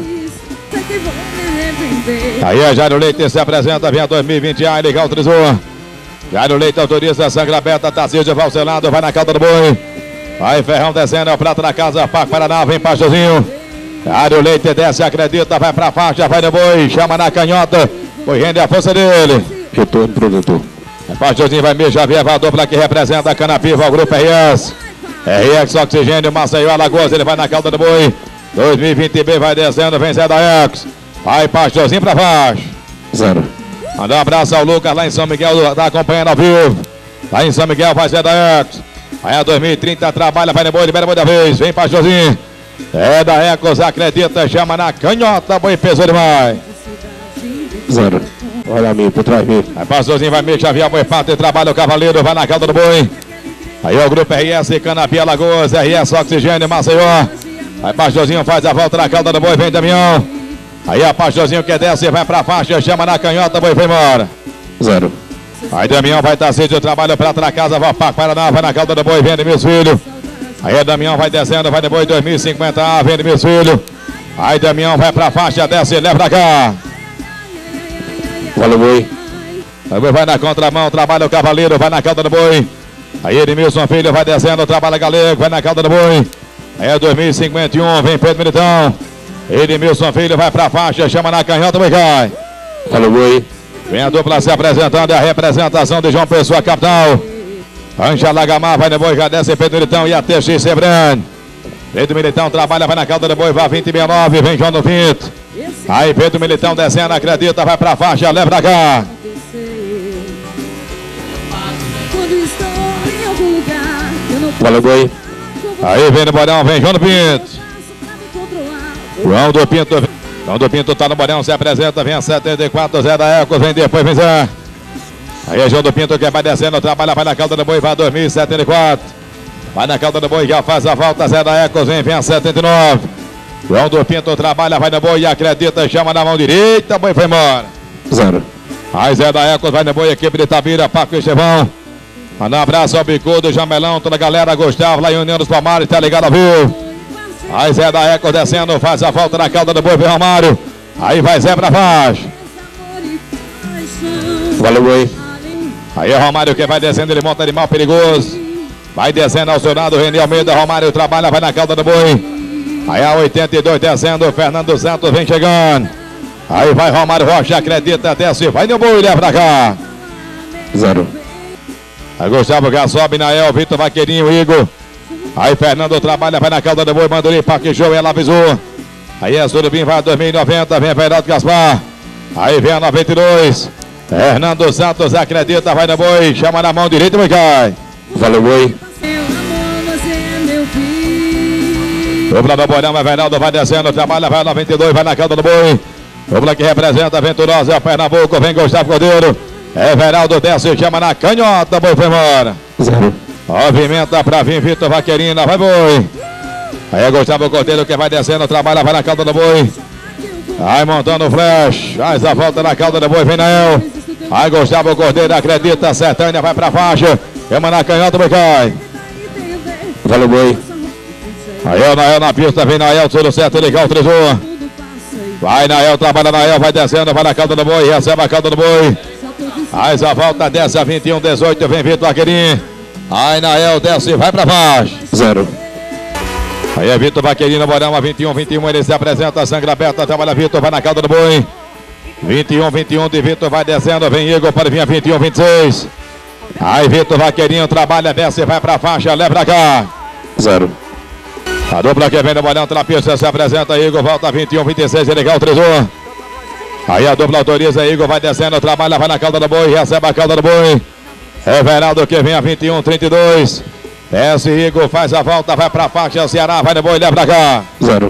Aí a Jairo Leite se apresenta, vem a dois mil e vinte, ele que autorizou. Jairo Leite autoriza, sangra aberta, Tarcísio Valcelado, vai na cauda do boi. Vai Ferrão descendo, é o prato da casa, Paco Paraná, vem Pastozinho. Jairo Leite desce, acredita, vai pra faixa, vai no boi, chama na canhota, boi rende a força dele. Retorno produtor. Pastorzinho vai mesmo, Javier, vai a dupla que representa a Canapiva, o grupo R S. R S Oxigênio, Maceió, Alagoas, ele vai na cauda do boi. dois mil e vinte B vai descendo, vem Zé da Ex. Vai Pastorzinho pra baixo. Zero. Mandar um abraço ao Lucas lá em São Miguel, tá acompanhando ao vivo. Lá em São Miguel vai Zé da Ex. Aí a dois mil e trinta trabalha, vai no boi, libera boi da vez. Vem Pastorzinho. É da Ecos, acredita, chama na canhota, boi pesou demais. Zero. Olha a mim, por trás mim. Aí Pastorzinho vai meio Xavier, boi pato e trabalha o cavaleiro, vai na cauda do boi. Aí o grupo R S, Canapia, Alagoas, R S Oxigênio, Maceió. Aí Pastorzinho faz a volta na cauda do boi, vem Damião. Aí a Pastorzinho que desce, vai pra faixa, chama na canhota, boi, vai embora. Zero. Aí Damião vai estar o trabalho pra trás casa, vai para Paraná, vai na cauda do boi, vende meus filhos. Aí Damião vai descendo, vai de boi dois mil e cinquenta, vende meus filhos. Aí Damião vai pra faixa, desce, leva pra cá. Valeu, boi. Aí vai na contramão, trabalha o cavaleiro, vai na cauda do boi. Aí Edmilson Filho vai descendo, trabalha Galego, vai na cauda do boi. Aí é dois mil e cinquenta e um, vem Pedro Militão. Edmilson Filho vai pra faixa, chama na canhota, boi cai. Valeu, boi. Vem a dupla se apresentando, é a representação de João Pessoa, capital. Ancha Lagamar, vai no boi, já desce Pedro Militão e a T X Sebrando. Pedro Militão trabalha, vai na cauda do boi, vai vinte e sessenta e nove, vem João no Pinto. Aí Pedro Militão descendo, acredita, vai pra faixa, leva pra cá. Valeu, boi. Aí vem no Borão, vem João do Pinto. João do Pinto, João do Pinto tá no Borão, se apresenta, vem a setenta e quatro, Zé da Ecos, vem depois, vem Zé. Aí é João do Pinto que vai descendo, trabalha, vai na cauda do boi, vai dois mil e setenta e quatro. Vai na cauda do boi, já faz a volta, Zé da Ecos, vem, vem a setenta e nove. João do Pinto trabalha, vai no boi, acredita, chama na mão direita, boi foi embora. Zero. Aí Zé da Ecos vai no boi, equipe de Itabira, Paco e Estevão. Manda um abraço ao Bicudo, Jamelão, toda a galera, Gustavo, lá em União dos Palmares, tá ligado ao vivo. Aí Zé da Ecos descendo, faz a volta na cauda do boi, vem Romário. Aí vai Zé pra baixo. Valeu, boi. Aí é Romário que vai descendo, ele monta animal perigoso. Vai descendo ao seu lado, Reni Almeida, Romário trabalha, vai na cauda do boi. Aí a oitenta e dois descendo, Fernando Santos vem chegando. Aí vai Romário Rocha, acredita, desce, vai no boi, leva pra cá. Zero. Aí Gustavo já sobe, Nael, Vitor Vaqueirinho, Igor. Aí Fernando trabalha, vai na cauda do boi, Mandorim, Parque Show, ela avisou. Aí é Surubim, vai a dois mil e noventa, vem Fernando Gaspar. Aí vem a noventa e dois. Fernando Santos acredita, vai no boi, chama na mão direita e cai. Valeu, boi. Dupla do Boirão, Everaldo vai descendo, trabalha, vai noventa e dois, vai na cauda do boi. Dupla que representa a Venturosa, é o Pernambuco, vem Gustavo Cordeiro. Everaldo desce, chama na canhota, boi foi embora. Zero. Movimenta pra vir Vitor Vaquerina, vai boi. Aí é Gustavo Cordeiro que vai descendo, trabalha, vai na cauda do boi. Vai montando o flash, faz a volta na cauda do boi, vem Nael. Aí Gustavo Cordeiro acredita, Sertânia vai pra faixa. Chama na canhota, boi cai. Valeu, boi. Aí é o Nael na pista, vem Nael, tudo certo, legal, trisou. Vai Nael, trabalha Nael, vai descendo, vai na cauda do boi, recebe a cauda do boi. Faz a volta, desce a vinte e um, dezoito, vem Vitor Vaquerino. Aí Nael desce, vai pra baixo. Zero. Aí é Vitor Vaquerino, Borão, a vinte e um, vinte e um, ele se apresenta, sangue aberta, trabalha Vitor, vai na cauda do boi. vinte e um, vinte e um de Vitor, vai descendo, vem Igor, pode vir a vinte e um, vinte e seis. Aí Vitor Vaquerino, trabalha, desce, vai pra faixa, leva pra cá. Zero. A dupla que vem do Borão, na pista, se apresenta, Igor, volta vinte e um, vinte e seis, ele legal, trisou. Aí a dupla autoriza, Igor vai descendo, trabalha, vai na cauda do boi, recebe a cauda do boi. Everaldo que vem a vinte e um, trinta e dois. Desce, Igor, faz a volta, vai pra faixa, Ceará, vai no boi, leva pra cá. Zero.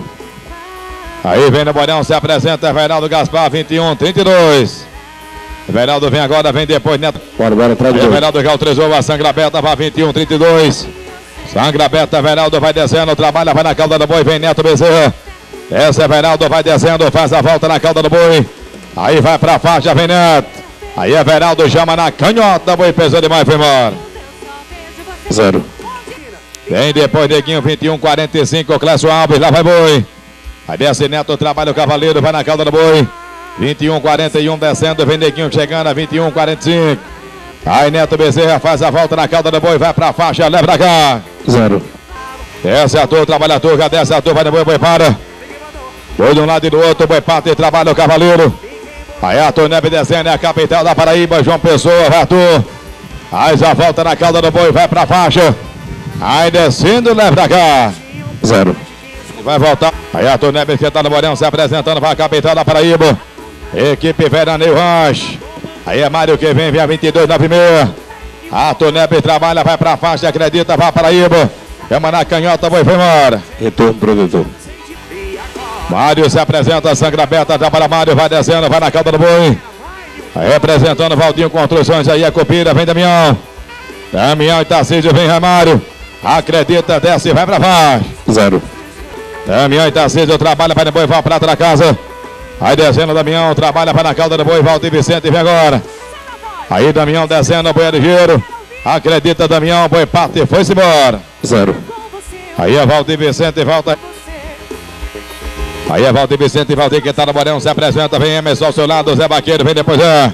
Aí vem no Boirão, se apresenta, Everaldo Gaspar, vinte e um, trinta e dois. Everaldo vem agora, vem depois, Neto. Bora, bora, atrás de Everaldo já autorizou a sangra aberta, vai vinte e um, trinta e dois. Sangra aberta, Everaldo vai descendo, trabalha, vai na cauda do boi, vem Neto Bezerra. Desce, Everaldo vai descendo, faz a volta na cauda do boi. Aí vai pra faixa, vem Neto. Aí Everaldo chama na canhota, boi pesou demais, foi embora. Zero. Vem depois, Neguinho, vinte e um, quarenta e cinco, Clécio Alves, lá vai boi. Aí desce Neto, trabalha o Cavaleiro, vai na cauda do boi. vinte e um, quarenta e um, descendo, vem Neguinho chegando a vinte e um, quarenta e cinco. Aí Neto Bezerra faz a volta na cauda do boi, vai pra faixa, leva pra cá. Zero. Desce a toa, trabalha a toa, desce a toa, vai no boi, boi para. Boi de um lado e do outro, boi parte e trabalha o Cavaleiro. Aí a Toneb descendo, é a capital da Paraíba, João Pessoa, vai a toa. Faz a volta na cauda do boi, vai pra faixa. Aí descendo, leva pra cá. Zero. Vai voltar. Aí a Toneb que tá no Morão se apresentando, vai a capital da Paraíba. Equipe Veraneio Ranch. Aí é Mário que vem, vem a vinte e dois na primeira. A Toneb trabalha, vai pra faixa, acredita, vai a Paraíba. Chama na canhota, boi, foi embora. Retorno, produtor. Mário se apresenta, sangra aberta, trabalha Mário, vai descendo, vai na cauda do boi. Aí representando Valdinho Construções, aí a Copira, vem Damião. Damião e Tarcísio, vem Ramário. Acredita, desce, vai pra baixo. Zero. Damião e Tarcísio trabalha, vai no boi, vai prata da casa. Aí descendo Damião, trabalha, vai na cauda do boi, Valdir Vicente, vem agora. Aí Damião descendo, boi é ligeiro. Acredita, Damião, boi parte, foi-se embora. Zero. Aí é Valdir Vicente, volta. Aí é Valdir Vicente, Valdir que tá no Morão, se apresenta, vem Emerson ao seu lado, Zé Baqueiro, vem depois já.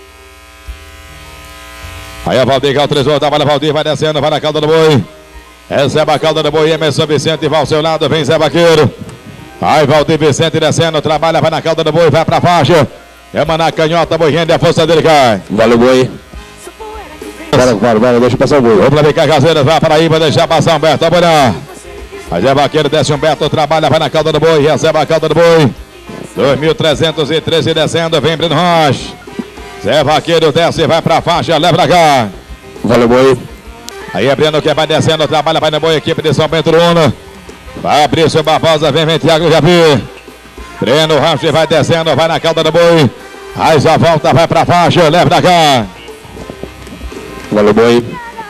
Aí é Valdir que autorizou, trabalha Valdir, vai descendo, vai na cauda do boi. Recebe a cauda do boi, Emerson Vicente, vai ao seu lado, vem Zé Baqueiro. Aí Valdir Vicente descendo, trabalha, vai na cauda do boi, vai pra faixa. Chama na canhota, boi rende, a força dele cai. Valeu, boi. Bora, bora, bora, deixa passar o boi. Vamos lá, Cajazeiras, vai para aí, vai deixar passar Humberto, tá bom. Aí Zé Baqueiro desce Humberto, trabalha, vai na cauda do boi, recebe a cauda do boi. dois mil trezentos e treze descendo, vem Breno Rocha. Zé Vaqueiro desce, vai pra faixa, leva pra cá. Valeu, boi. Aí é Breno que vai descendo, trabalha, vai na boa equipe de São Bento do Uno. Vai abrir seu Barbosa, vem, vem Thiago Japi. Breno Rocha vai descendo, vai na cauda do boi. Aí já volta, vai pra faixa, leva pra cá. Valeu, boi.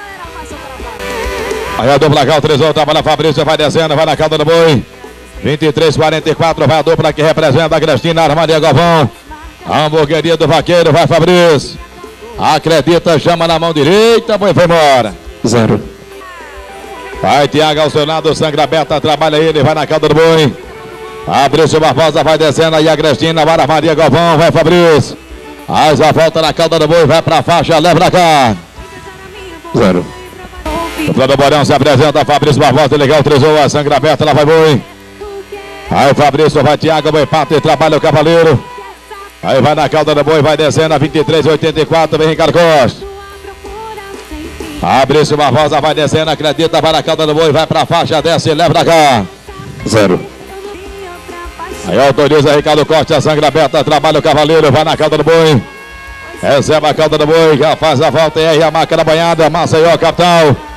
Aí a dupla cá, o Tresor, trabalha Fabrício, vai descendo, vai na cauda do boi. vinte e três, quarenta e quatro, vai a dupla que representa a Cristina Armaria Galvão. A hamburgueria do Vaqueiro, vai Fabrício. Acredita, chama na mão direita, boi foi embora. Zero. Vai Tiago ao seu lado, sangue aberta, trabalha ele, vai na cauda do boi. Fabrício Barbosa vai descendo, aí a Cristina, vai Armaria Galvão, vai Fabrício. Faz a volta na cauda do boi, vai pra faixa, leva pra cá. Zero. O plano do Borão se apresenta, Fabrício Barbosa, legal, trisou a sangue aberta, lá vai boi. Aí o Fabrício, vai Tiago, boi parte, trabalha o Cavaleiro. Aí vai na cauda do boi, vai descendo a vinte e três, oitenta e quatro, vem Ricardo Costa. Fabrício Barbosa vai descendo, acredita, vai na cauda do boi, vai pra faixa, desce, leva pra cá. Zero. Aí autoriza Ricardo Costa, a sangue aberta, trabalha o Cavaleiro, vai na cauda do boi. Recebe a cauda do boi, já faz a volta e aí a máquina banhada, Maceió, capital.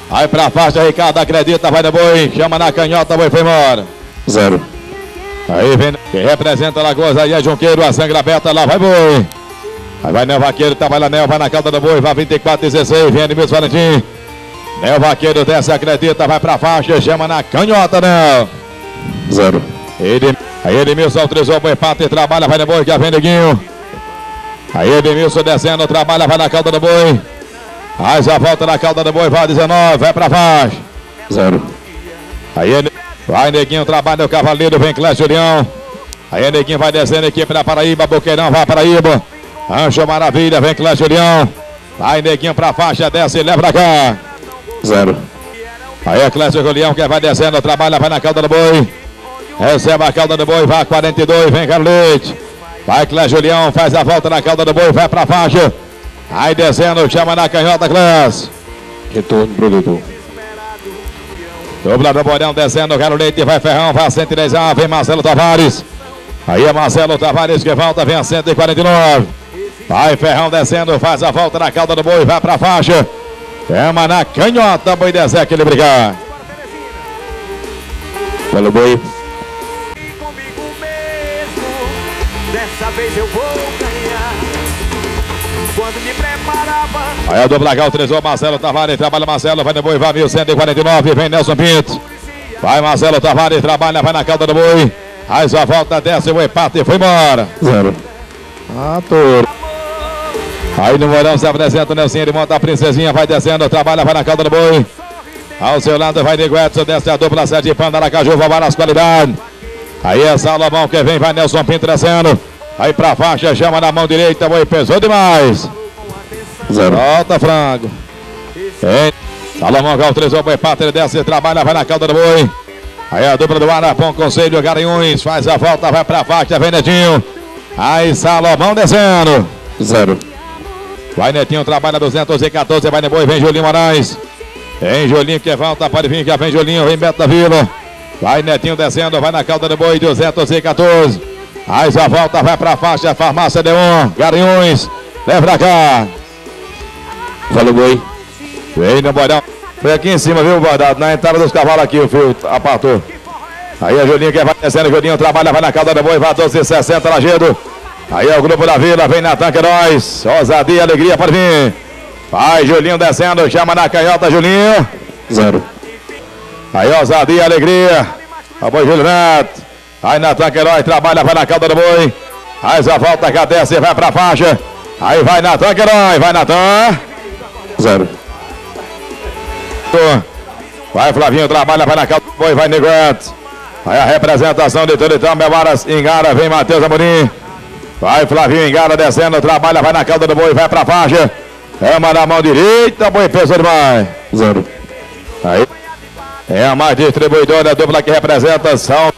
Aí pra faixa, Ricardo acredita, vai no boi. Chama na canhota, boi foi embora. Zero. Aí vem, quem representa Lagoas aí é Junqueiro, a sangra aberta, lá vai boi. Aí vai Nel Vaqueiro, trabalha Nel, vai na cauda do boi, vai vinte e quatro, dezesseis, vem Edmilson Valentim. Nel Vaqueiro desce, acredita, vai pra faixa, chama na canhota, Nel. Zero. Edm... Aí Edmilson autorizou o boi, pata e trabalha, vai no boi, que vem Neguinho. Aí Edmilson descendo, trabalha, vai na cauda do boi. Aí já volta na cauda do boi, vai dezenove, vai pra faixa. Zero. Aí ele... vai Neguinho, trabalha o Cavaleiro, vem Clécio Julião. Aí Neguinho vai descendo, equipe da Paraíba, Boqueirão, vai Paraíba. Ancho Maravilha, vem Clécio Julião. Vai Neguinho pra faixa, desce e leva pra cá. Zero. Aí é Clécio Julião que vai descendo, trabalha, vai na cauda do boi. Recebe a cauda do boi, vai quarenta e dois, vem Carlete. Vai Clécio Julião, faz a volta na cauda do boi, vai pra faixa. Aí descendo, chama na canhota, Clécio. Retorno, produtor. Dubla do Boirão descendo, Galo Leite, vai Ferrão, vai a cento e dez, ah, vem Marcelo Tavares. Aí é Marcelo Tavares que volta, vem a cento e quarenta e nove. Vai Ferrão descendo, faz a volta na cauda do boi, vai pra faixa. Chama na canhota, boi desce aquele brigar. Pelo boi. Comigo mesmo, dessa vez eu vou ganhar. Quando me preparava. Aí a dupla autorizou Marcelo Tavares, trabalha Marcelo, vai no boi, vai mil cento e quarenta e nove, vem Nelson Pinto. Vai Marcelo Tavares, trabalha, vai na cauda do boi. Aí só volta, desce o boi, pata e foi embora. Zero. Ator. Aí no Mourão se apresenta o Nelson, ele monta a princesinha, vai descendo, trabalha, vai na cauda do boi. Ao seu lado vai Nego Edson, desce a dupla sete Panda, Aracaju, vai várias qualidades. Aí é Salomão que vem, vai Nelson Pinto descendo. Aí pra faixa, chama na mão direita, boi pesou demais. Zero. Volta frango. Ei, Salomão que autorizou o boi, pata, ele desce, trabalha, vai na cauda do boi. Aí a dupla do Arapão, Conselho, Garanhuns, faz a volta, vai pra faixa, vem Netinho. Aí Salomão descendo. Zero. Vai Netinho, trabalha duzentos e quatorze, vai no boi, vem Julinho Moraes. Vem Julinho que volta, pode vir, que vem Julinho, vem Beto da Vila. Vai Netinho descendo, vai na cauda do boi, duzentos e quatorze. Aí já volta, vai pra faixa, Farmácia Deon, Garanhuns, leva pra cá. Fala o boi. Vem no Boirão. Foi aqui em cima, viu, Bordado? Na entrada dos cavalos aqui, o fio apartou. Aí é Julinho que vai descendo, Julinho trabalha, vai na cauda do boi, vai doze e sessenta, Lagedo. Aí é o grupo da Vila, vem Natan Queiroz. Ousadia, alegria, pode vir. Vai Julinho descendo, chama na canhota, Julinho. Zero. Aí ousadia, alegria. O boi Júlio Neto. Aí Natan Queiroz trabalha, vai na cauda do boi. Aí já volta, cá desce, vai pra faixa. Aí vai Natan Queiroz, vai Natan. Zero. Vai Flavinho, trabalha, vai na cauda do boi, vai Neguete. Aí a representação de Turitão, Bebaras, Engara, vem Matheus Amorim. Vai Flavinho, Engara descendo, trabalha, vai na cauda do boi, vai pra faixa. Ama na mão direita, boi pesou demais. Zero. Aí é a mais distribuidora, a dupla que representa São.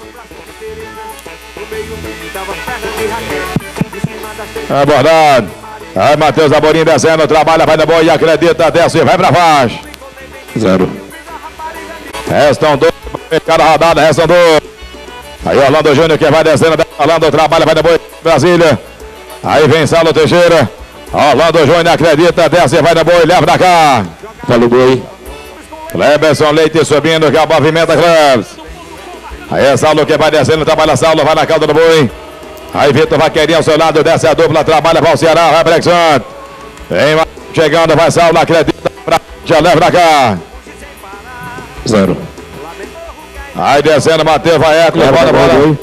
É Bordado. Aí Matheus Amorim descendo, trabalha, vai no boi e acredita, desce e vai pra faixa. Zero. Restam dois, cada rodada, restam dois. Aí Orlando Júnior que vai descendo, Orlando trabalha, vai no boi, Brasília. Aí vem Saulo Teixeira. Orlando Júnior acredita, desce, vai no boi, leva pra cá. Fala o boi. Cleberson Leite subindo, que é o movimento, Clebs. Aí é Saulo que vai descendo, trabalha Saulo, vai na cauda do boi. Aí Vitor Vaqueirinho ao seu lado, desce a dupla, trabalha para o Ceará, vai para Alexandre. Vem chegando, vai Saulo, acredita, já leva pra cá. Zero. Aí descendo, Matheus, vai Hércules, bola, bola.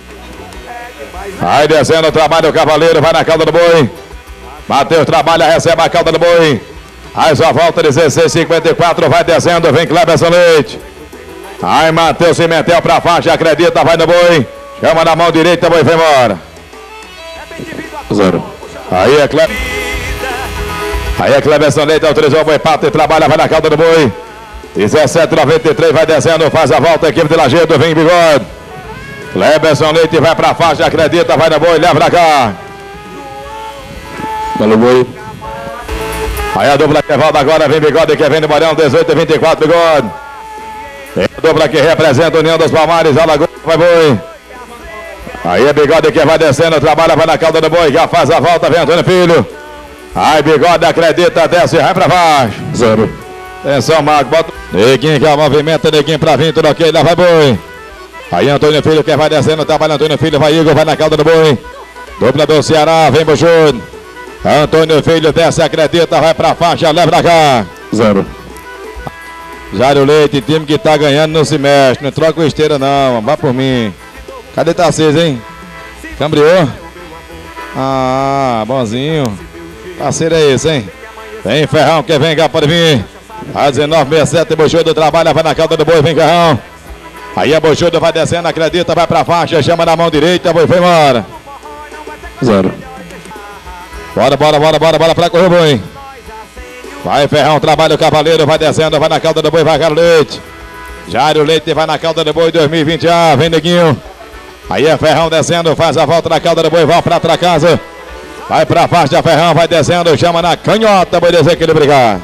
Aí descendo, trabalha o Cavaleiro, vai na cauda do boi. Matheus trabalha, recebe a cauda do boi. Aí só volta dezesseis cinquenta e quatro, vai descendo, vem Cleberson Leite. Aí Matheus Cimentel pra faixa, acredita, vai no boi. Chama na mão direita, boi vai embora. Zero. Aí é Cleber. Aí é Cleberson Leite, autorizou o boi, pata e trabalha, vai na cauda do boi. dezessete noventa e três, vai descendo, faz a volta, equipe de Lagedo, vem em Bigode. Cleberson Leite vai pra faixa, acredita, vai no boi, leva pra cá. Fala o boi. Aí a dupla que volta agora, vem Bigode, que vem no Morão, dezoito e vinte e quatro, Bigode. Vem a dupla que representa a União dos Palmares, Alagoas, vai boi. Aí é Bigode que vai descendo, trabalha, vai na cauda do boi, já faz a volta, vem Antônio Filho. Aí Bigode acredita, desce, vai pra baixo. Zero. Atenção, Marco, bota. Neguinho que é o movimento, Neguinho pra vir, tudo ok, lá vai boi. Aí Antônio Filho que vai descendo, trabalha Antônio Filho, vai Igor, vai na cauda do boi. Dupla do Ceará, vem Buxudo. Antônio Filho desce, acredita, vai pra faixa, leva pra cá. Zero. Jário Leite, time que tá ganhando não se mexe, não troca o esteira não, vai por mim. Cadê Tarcísio, hein? Cambriou? Ah, bonzinho. Parceiro é esse, hein? Vem Ferrão, que vem cá, pode vir. A dezenove sessenta e sete, Buxudo trabalha, vai na cauda do boi, vem Ferrão. Aí a Buxudo vai descendo, acredita, vai pra faixa, chama na mão direita, boi foi embora. Zero. Bora, bora, bora, bora, bora pra correr o boi. Vai Ferrão, trabalha o cavaleiro, vai descendo, vai na cauda do boi, vai Jário Leite. Jário Leite vai na cauda do boi, dois mil e vinte, ah, vem Neguinho. Aí é Ferrão descendo, faz a volta na cauda do boi, vai pra outra casa. Vai pra faixa, Ferrão, vai descendo, chama na canhota, boi desequilibrar.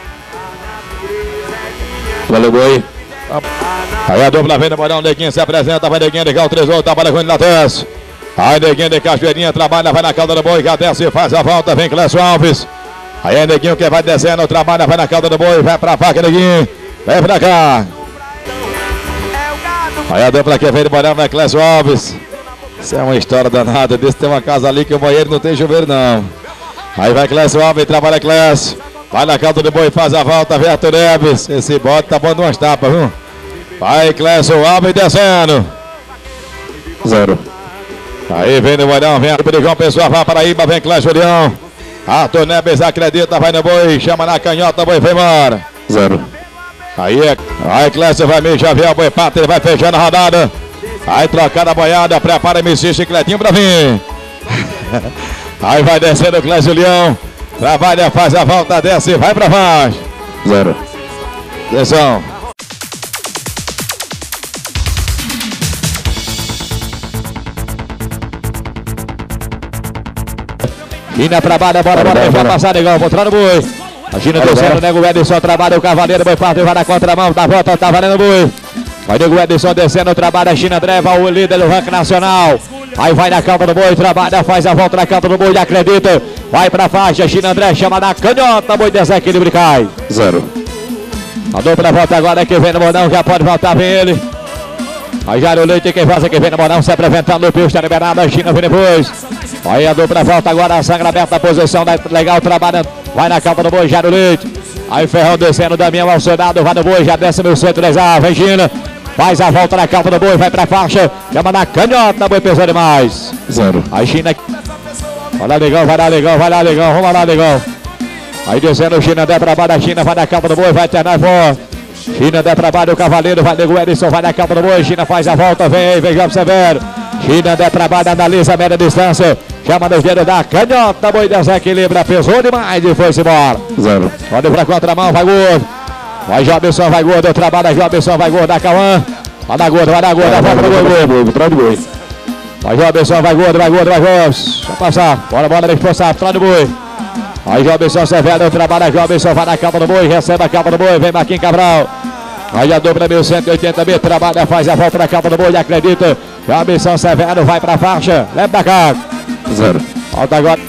Valeu, boi. Aí a dupla vem no Morão, Neguinho se apresenta, vai Neguinho ligar o três outros, trabalha com ele na desce. Aí Neguinho de Cachoeirinha, trabalha, vai na cauda do boi, já desce, faz a volta, vem Clécio Alves. Aí é Neguinho que vai descendo, trabalha, vai na cauda do boi, vai pra faca, Neguinho. Vem pra cá. Aí a dupla que vem do Morão, vai Clécio Alves. Isso é uma história danada, desse tem uma casa ali que o banheiro não tem chuveiro não. Aí vai Clécio Alves, trabalha Clécio. Vai na cauda do boi, faz a volta, vem Arthur Neves. Esse bote tá bom de umas tapas, viu? Vai Clécio Alves descendo. Zero. Aí vem no Morão, vem o Brigão, pessoal, vai para Paraíba, vem Clécio Leão. Arthur Neves acredita, vai no boi, chama na canhota, boi foi embora. Zero. Aí é, aí Clécio vai me Javier, o boi pata, ele vai fechando a rodada. Aí trocada a boiada, prepara M C Chicletinho pra vir. Aí vai descendo o Clécio Leão. Trabalha, faz a volta, desce, vai pra baixo. Zero. Atenção. China trabalha, bora, bora, bora, vai passar, negão, vou entrar no boi. A China descendo, nego Edson trabalha, o cavaleiro, boi parte, vai na contramão, dá volta, tá valendo o boi. Vai nego Edson descendo, trabalha, a China Dreva, o líder do ranking nacional. Aí vai na calma do boi, trabalha, faz a volta na calma do boi, acredita. Vai pra faixa, China André, chama na canhota, boi desequilíbrio e cai. Zero. A dupla volta agora, que vem no Morão, já pode voltar, vem ele. Aí Jário Leite, quem faz aqui vem no Morão, se apresentando, o Pio está liberado, a China vem depois. Aí a dupla volta agora, a sangra aberta, a posição legal, trabalhando, vai na calma do boi, Jário Leite. Aí Ferrão descendo, Damião ao soldado, vai no boi, já desce meu centro, ah, vem China. Faz a volta na calma do boi, vai pra faixa, chama na canhota, boi pesou demais. Zero. Aí China, vai lá legal, vai lá legal, vai lá legal, vamos lá legal. Aí descendo o China, der pra baixo da China, vai na calma do boi, vai ternar forte. China der pra baixo, o cavaleiro, vai nego Edson, vai na calma do boi, China faz a volta, vem aí, vem João Severo. China der pra baixo, analisa a média distância, chama nos dedos da canhota, boi desequilibra, pesou demais e foi-se embora. Zero. Pode ir pra contramão, vai gordo. Vai Jobson, vai gordo, trabalha Jobson, vai gordo, da Cauã. Vai dar gordo, vai dar gordo, vai volta do boi, gordo. Trás do boi. Vai Jobson, vai gordo, vai gordo, vai gordo. Vai passar, bora, bora, deixa passar, trás do boi. Aí Jobson Severo, trabalha Jobson, vai na capa do boi, recebe a capa do boi, vem Marquinhos Cabral. Aí a dobra mil cento e oitenta metros, trabalha, faz a volta na capa do boi, acredita. Jobson Severo, vai pra faixa, leva pra cá. Zero. Volta agora.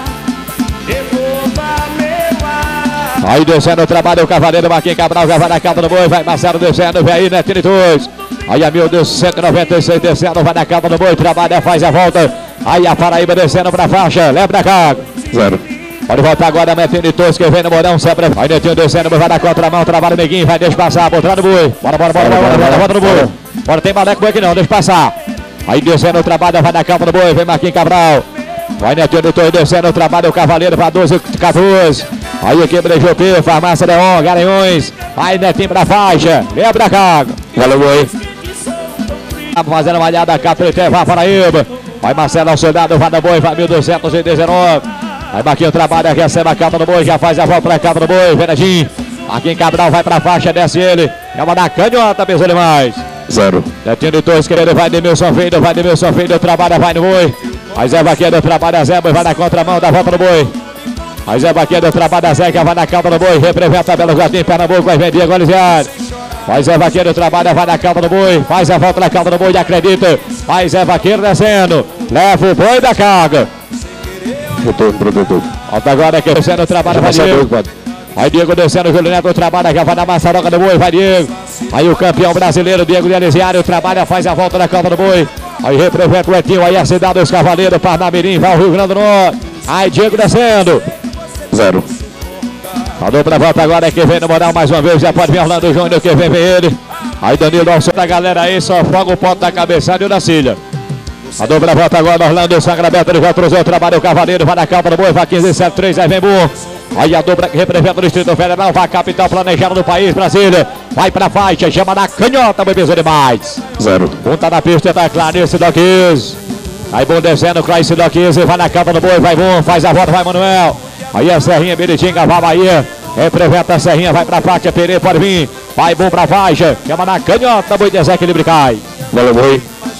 Aí descendo o trabalho, o cavaleiro Marquinhos Cabral já vai na capa do boi, vai Marcelo descendo, vem aí, Netinho dois. Aí a mil cento e noventa e seis descendo, vai na capa do boi, trabalha, faz a volta. Aí a Paraíba descendo pra faixa, leva pra cá. Zero. Pode voltar agora, Netinho dois, que vem no Morão, sempre. Aí Netinho descendo, vai na contramão, trabalha o Neguinho, vai, deixa passar, botar no boi. Bora, bora, bora, bora, bora, bora, volta no boi. Bora, tem baleco boi aqui não, deixa passar. Aí descendo o trabalho, vai na capa do boi, vem Marquinhos Cabral. Vai Netinho dois, descendo o trabalho, o cavaleiro para doze, quatorze. Aí aqui Brejo P, Farmácia Leon, Garanhões. Aí Netinho pra faixa, leva pra cá. Valeu, boi. Fazendo uma olhada cá, Treté, vai Paraíba. Vai Marcelo ao soldado, vai no boi, vai mil duzentos e dezenove. Aí Marquinhos trabalha, recebe a capa do boi, já faz a volta pra capa do boi, vem Netinho. Marquinhos Cabral vai pra faixa, desce ele. É uma da canhota, pesou demais. Zero. Netinho de dois, querendo, vai Demilson Feio, vai Demilson Feio, trabalha, vai no boi. Aí Zé Vaqueiro trabalha, Zé, vai na contramão, dá volta no boi. Aí Zé Vaqueiro trabalha, Zé, que vai na calma do boi, representa Belo Jardim, Pernambuco, vai vender agora, Zé. Vai Zé Vaqueiro trabalha, vai na calma do boi, faz a volta na calma do boi, acredita. Vai Zé Vaqueiro descendo, leva o boi da carga. Botou no protetor. Volta agora aqui, descendo, trabalha, vai Diego. Aí Diego descendo, Júlio Neto trabalha, já vai na maçaroca do boi, vai Diego. Aí o campeão brasileiro, Diego de Elisiário, trabalha, faz a volta da Copa do Boi. Aí representa o Etinho, aí a cidade dos Cavaleiros, Parnamirim, vai o Rio Grande do Norte. Aí Diego descendo. Zero. A dupla volta agora, que vem no moral mais uma vez, já pode vir Orlando Júnior, que vem, vem ele. Aí Danilo, ao som da galera aí, só foga o ponto da cabeçada e o da Cília. A dupla volta agora, Orlando, sangra aberta, ele já cruzou, trabalha o Cavaleiro, vai na Copa do Boi, vai quinze, sete, três, aí vem bom. Aí a dupla que representa o Distrito Federal, vai a capital planejada do país, Brasília. Vai pra faixa, chama na canhota, bem pesou demais. Zero. Ponta da pista, tá Clarice Doquise. Aí bom descendo, Clarice Doquise, vai na Copa do Boi, vai bom, faz a volta, vai Manuel. Aí a Serrinha, Biritinga, vai Bahia. Representa a Serrinha, vai pra faixa, Pereira pode vir. Vai bom pra faixa, chama na canhota, boi desequilíbrio cai. Valeu, boi.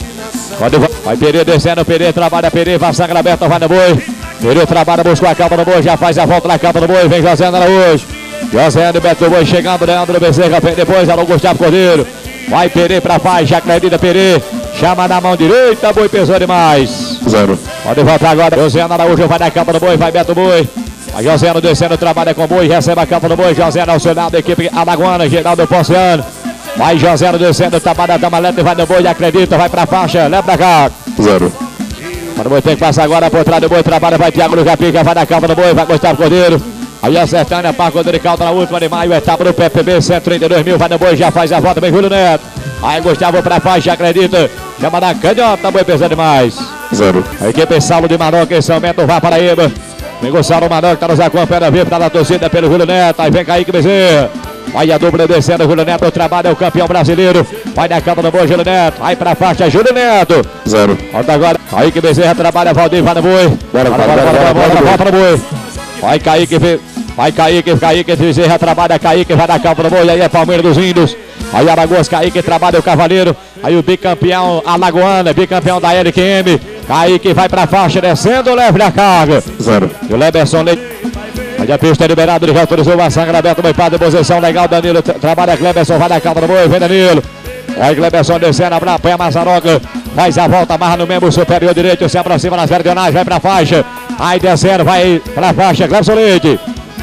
Vai Pereira descendo, Pereira trabalha, Pereira, vai sangra aberta, vai no boi. Pereira trabalha, buscou a Copa do Boi, já faz a volta na Copa do Boi, vem José Araújo. José do Beto Boi chegando, Leandro Bezerra, vem depois, alô Gustavo Cordeiro. Vai Pereira pra faixa, acredita Pereira, chama na mão direita, boi pesou demais. Zero. Pode voltar agora, José Araújo vai na Copa do Boi, vai Beto Boi. A José descendo, trabalha com o boi, recebe a Copa do Boi, José ao seu lado da equipe Alagoana, Geraldo Ponciano. Vai José descendo, trabalha da maleta e vai no boi, acredita, vai pra faixa, leva pra cá. Zero. O boi tem que passar agora por trás do boi, trabalha, vai Thiago do Capica, vai na Copa do Boi, vai Gustavo Cordeiro. Aí acertando a Parque Cordeiro Calda na última de maio, etapa do P P B, cento e trinta e dois mil, vai no boi, já faz a volta, vem Júlio Neto. Aí Gustavo pra faixa, acredita, chama na canhota, boi pesando demais. Zero. A equipe Saulo de Manoca, em São Bento, vai Paraíba. Vem Gonçalo Manoca, tá nos acompanhando, vem pra dar torcida pelo Júlio Neto, aí vem Kaique Bezerra. Vai a dupla descendo, Júlio Neto, o trabalho é o campeão brasileiro. Vai na Copa do Boi, Júlio Neto. Vai pra faixa, Júlio Neto. Zero. Volta agora. Kaique Bezerra trabalha, Valdir, vai no boi. Bora, bora, bora, bora, bora, volta no boi. Vai Kaique, vai Kaique, Kaique Bezerra trabalha, Kaique vai na Copa do Boi. Aí é Palmeiras dos Índios. Aí Alagoas, Kaique trabalha o Cavaleiro. Aí o bicampeão Alagoana, bicampeão da L Q M. Kaique vai pra faixa, descendo, leve a carga. Zero. E o Leberson Leite. Aí a pista é liberada, ele já autorizou a sangra aberta, boi para posição legal, Danilo trabalha, Cleberson vai na Copa do Boi, vem Danilo. Aí Cleberson descendo, apanha a Mazaroca, faz a volta, amarra no membro superior direito, se aproxima nas vergonais, vai pra faixa. Aí descendo, vai pra faixa, Cleberson Leite.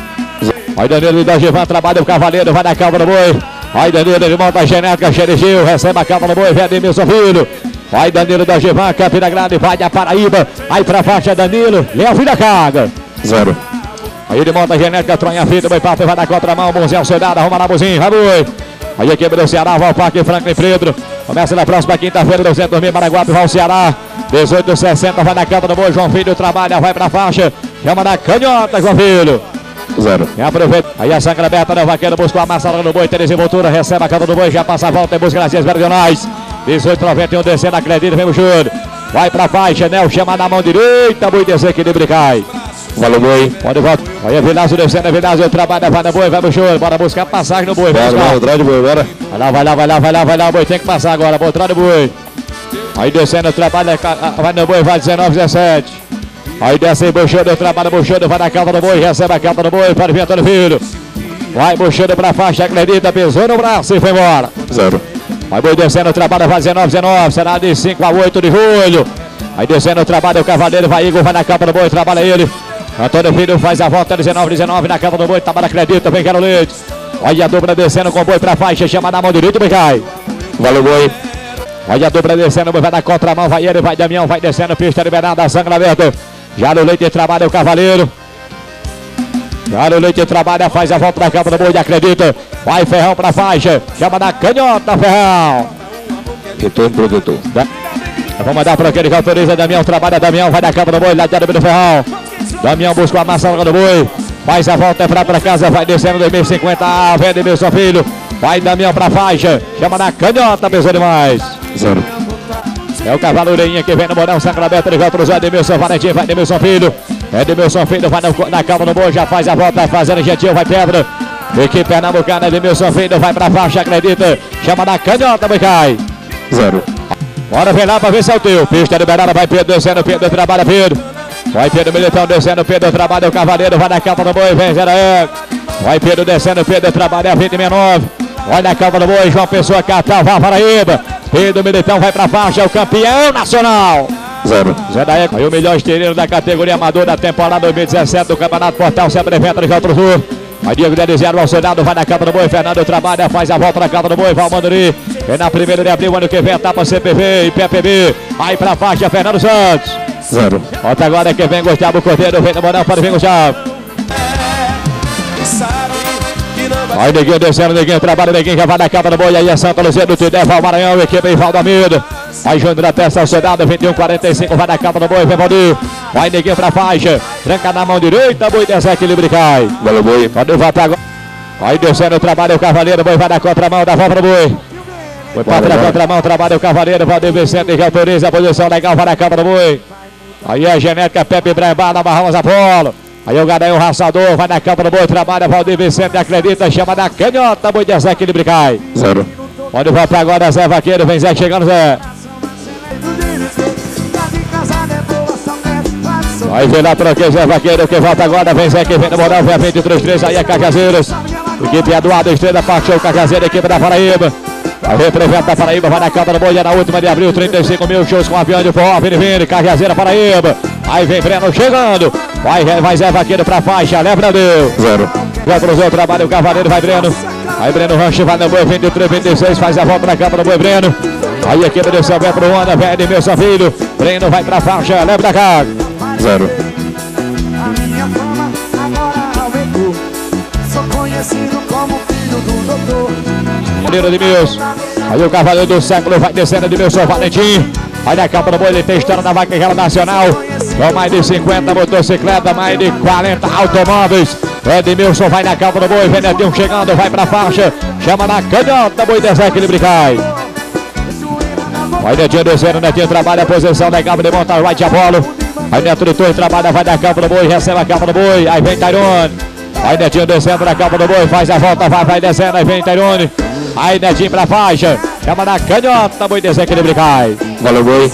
Aí Danilo da Givan trabalha o Cavaleiro, vai na Copa do Boi. Aí Danilo, ele monta a genética, Xerigil, recebe a Copa do Boi, vem Ademilson Filho. Vai Danilo da Givan, Campina Grande, vai da Paraíba. Aí pra faixa, Danilo, leva da carga. Zero. Aí ele monta a genética, tronha fita, boi papo, vai na contramão, bonzinho, soldado, arruma na buzinha, vai boi. Aí a equipe do Ceará, vai ao Parque Franklin Pedro. Começa na próxima quinta-feira, duzentos mil, Maraguape, vai ao Ceará. dezoito sessenta, vai na Copa do Boi, João Filho trabalha, vai pra faixa. Chama na canhota, João Filho. Zero. E aproveita. Aí a sangra aberta, né? O vaqueiro buscou a maçada do boi, Tereza Voltura, recebe a Copa do Boi, já passa a volta em busca das vergonais. dezoito noventa e um, descendo, acredita, vem o Júlio. Vai pra faixa, Nel, chama na mão direita, boi desequilíbrio cai. Valeu, boi. Pode voltar. Aí é Vilazo descendo, é Vilazo, trabalha, vai no boi, vai no show. Bora buscar passagem no boi. Bora, bora, atrás do boi, bora. Vai lá, vai lá, vai lá, vai lá, vai lá, o boi tem que passar agora, por trás do boi. Aí descendo, trabalha, vai no boi, vai dezenove, dezessete. Aí desce, Buxodo, trabalha, Buxodo, vai na calça do boi, recebe a calça do boi, para vir Antônio Filho. Vai Buxodo pra faixa, acredita, pisou no braço e foi embora. Zero. Vai boi descendo, trabalha, vai dezenove, dezenove, será de cinco a oito de julho. Aí descendo, trabalha o Cavaleiro, vai Igor, vai na capa do boi, trabalha ele. Antônio Filho faz a volta, dezenove, dezenove, na capa do boi, trabalha, acredita, vem Quero Leite. Olha a dupla descendo com o boi pra faixa, chama na mão direita, boi cai. Valeu, boi. Olha a dupla descendo, vai na contramão, vai ele, vai Damião, vai descendo, pista liberada, sangue aberto. Já no Leite trabalha o Cavaleiro. Já no Leite trabalha, faz a volta da capa do boi, acredita. Vai Ferrão pra faixa, chama na canhota, Ferrão. Retorno protetor. Vamos mandar para aquele que autoriza, Damião, trabalha, Damião, vai na capa do boi, lá de do Ferrão. Damião busca a massa do boi, faz a volta, é pra, pra casa, vai descendo dois mil e cinquenta, ah, vem Edmilson Filho. Vai Damião pra faixa, chama na canhota, pesou demais. Zero. É o cavalo Ureinha que vem no Morão, sangue aberto, ele vai cruzar, Edmilson Valentim, vai Edmilson Filho. Edmilson Filho vai no, na calma do boi, já faz a volta, vai fazendo gentil, vai Pedra. Equipe Pernambucana, Edmilson Filho vai pra faixa, acredita, chama na canhota, vai cai. Zero. Bora ver lá pra ver se é o teu. Pista liberada, vai Pedro descendo, Pedro trabalha, Pedro. Vai Pedro Militão descendo, Pedro trabalha, o Cavaleiro vai na capa do boi, vem zero é. Vai Pedro descendo, Pedro trabalha, vinte e nove. Olha a capa do boi, João Pessoa, Catal, vai Paraíba. Pedro Militão vai pra faixa, é o campeão nacional. Zero. Zé da Eco, aí o melhor esteireiro da categoria amador da temporada dois mil e dezessete do Campeonato Portal Sempre Evento de Rio Sul. Vai Diego de zero ao soldado, vai na capa do boi. Fernando trabalha, faz a volta na capa do boi. Vai o Manduri. Vem na primeira de abril, ano que vem, etapa C P V e P P B. Vai pra faixa, Fernando Santos. Zero. Volta agora que vem Gustavo Cordeiro. Vem na moral para vir Gustavo. Vai Neguinho descendo, Neguinho trabalha, Neguinho já vai na capa do boi. Aí é Santa Luzia do Tidé, Maranhão, equipe em Valdamiro. Vai Júnior da peça, soldado, vinte e um quarenta e cinco, vai na capa do boi, vem Valdir. Vai Neguinho pra faixa, tranca na mão direita, boi desequilíbrio e cai. Valeu, boi. Valdir vai pra agora. Vai descendo, trabalha o Cavaleiro, boi vai na contramão, dá volta pro boi. Foi para a contramão, trabalha o Cavaleiro, Valdir Vicente que autoriza a posição legal, vai na capa do boi. Aí é a genética Pepe Brembada, Barramos Apolo. Aí o Garanhão Raçador, vai na capa do boi, trabalha Valdir Vicente, acredita, chama da canhota, boi desequilíbrio e cai. Zero. Pode voltar agora, Zé Vaqueiro, vem Zé chegando, Zé. Vai ver lá, troquei Zé Vaqueiro, que volta agora, vem Zé, que vem no moral, vem a vinte e três três, aí é Cajazeiros. Equipe Eduardo Estrela, Parque Show Cajazeiro, equipe da Paraíba. Vai representa da Paraíba, vai na capa do boi, é na última de abril, trinta e cinco mil shows com avião de forró, Vini Vini, Cajazeira, Paraíba. Aí vem Breno chegando, vai, vai Zé Vaqueiro pra faixa, leva pra Deus. Zero. Já cruzou o trabalho, o Cavaleiro, vai Breno. Aí Breno Rancho, vai no boi, vinte e três, vinte e seis, faz a volta na capa do boi, Breno. Aí a equipe do céu vai pro Ana, vem Edmilson Filho. Breno vai pra faixa, leva pra cá. Zero. Maneiro de Milson. Aí o Cavaleiro do Século vai descendo de Milson Valentim. Vai na capa do boi, ele tem história na vaquejada nacional. Com mais de cinquenta motocicletas, mais de quarenta automóveis. Edmilson vai na capa do boi, vem Netinho chegando, vai pra faixa. Chama na canhota, boi desequilíbrio e cai. Vai Netinho descendo, Netinho trabalha a posição legal de montar, vai de Apolo. Aí Neto do Torre trabalha, vai na capa do boi, recebe a capa do boi. Aí vem Tairone. Aí Netinho descendo na capa do boi, faz a volta, vai, vai descendo, aí vem Tairone. Aí Netinho pra faixa, chama na canhota, boi desequilíbrio e cai. Valeu, boi.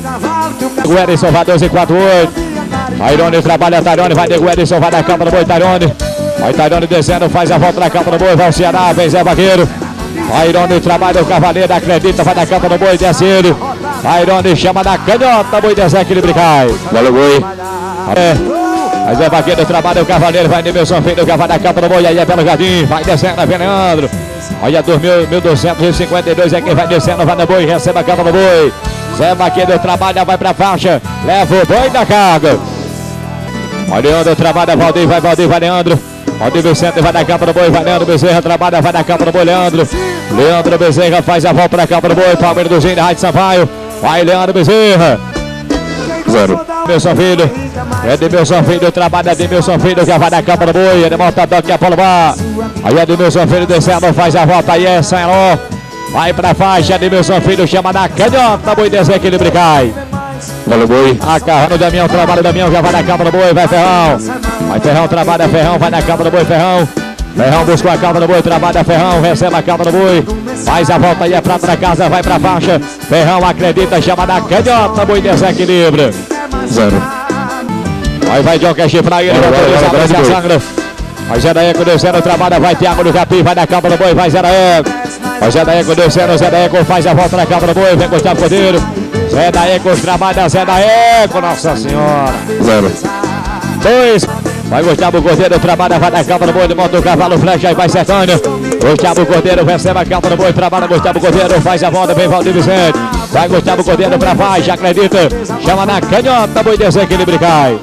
O Edson vai doze e quarenta e oito. Tairone trabalha, Tairone, vai nego Edson, vai na capa do boi, Tairone. Aí Tairone descendo, faz a volta na capa do boi, vai o Ceará, vem Zé Vaqueiro. Tairone trabalha o Cavaleiro, acredita, vai na capa do boi, desce ele. Tairone chama na canhota, boi desequilíbrio e cai. Valeu, boi. É. Aí Zé Vaqueiro trabalha o Cavaleiro, vai Nilson Filho, vai na capa do boi, aí é Belo Jardim, vai descendo, vem Leandro. Olha, mil duzentos e cinquenta e dois é quem vai descendo, vai no boi, recebe a capa do boi. Zé Vaqueiro trabalha, vai pra faixa, leva o boi da carga. Olha, Leandro trabalha, Valdir, vai Valdir, vai Leandro. Valdir Vicente vai na capa do boi, vai Leandro Bezerra, trabalha, vai na capa do boi, Leandro. Leandro Bezerra faz a volta na capa do boi, Palmeiras do Zinho, Rádio Sampaio. Vai Leandro Bezerra. Zero. Edmilson Filho, Edmilson Filho, trabalha Edmilson Filho, que vai na capa do boi, ele monta toque a Paulo Bar. Aí Edmilson Filho descendo, faz a volta, aí é Saneló. Vai pra faixa, Edmilson Filho, chama na canhota, boi desequilíbrio e cai. Valeu, boi. Acarrando o Damião, trabalha o Damião, já vai na capa do boi, vai Ferrão. Vai Ferrão, trabalha Ferrão, vai na capa do boi, Ferrão. Ferrão buscou a capa do boi, trabalha Ferrão, recebe a capa do boi. Faz a volta aí, é prata da casa, vai pra faixa. Ferrão acredita, chama na canhota, boi desequilíbrio. Zero. Aí vai John Cash pra ele, autoriza a sangra. Vai Zé Daeco descendo, trabalha, vai Thiago do Capim, vai na capa do boi, vai Zé Daeco. Vai Zé Daeco descendo, Zé Daeco faz a volta na capa do boi, vem Gustavo Cordeiro. Zé Daeco trabalha, Zé Daeco, Nossa Senhora. Zero. Dois. Vai Gustavo Cordeiro, trabalha, vai na capa do boi, monta o cavalo, flecha e vai Sertânia. Gustavo Cordeiro recebe a capa do boi, trabalha Gustavo Cordeiro, faz a volta, vem Valdir Vicente. Vai Gustavo Cordeiro pra baixo, acredita, chama na canhota, boi desequilíbrio e cai.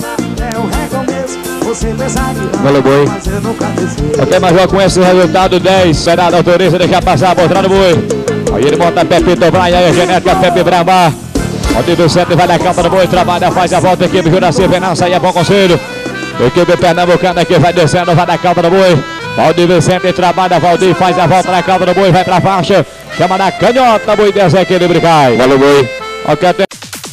Valeu, boi. Ok, mas já com esse resultado, dez, será da autoriza, deixa passar, botar no boi. Aí ele monta Pepito Brian, aí a genética Pepe Bramba. Valdir Vicente vai na capa do boi, trabalha, faz a volta, equipe Juraci Venança, aí é Bom Conselho. Equipe Pernambucana que vai descendo, vai na capa do boi. Valdir Vicente trabalha, Valdir faz a volta na capa do boi, vai pra faixa. Chama na canhota, boi desequilíbrio e cai. Valeu, boi. Ok, tem...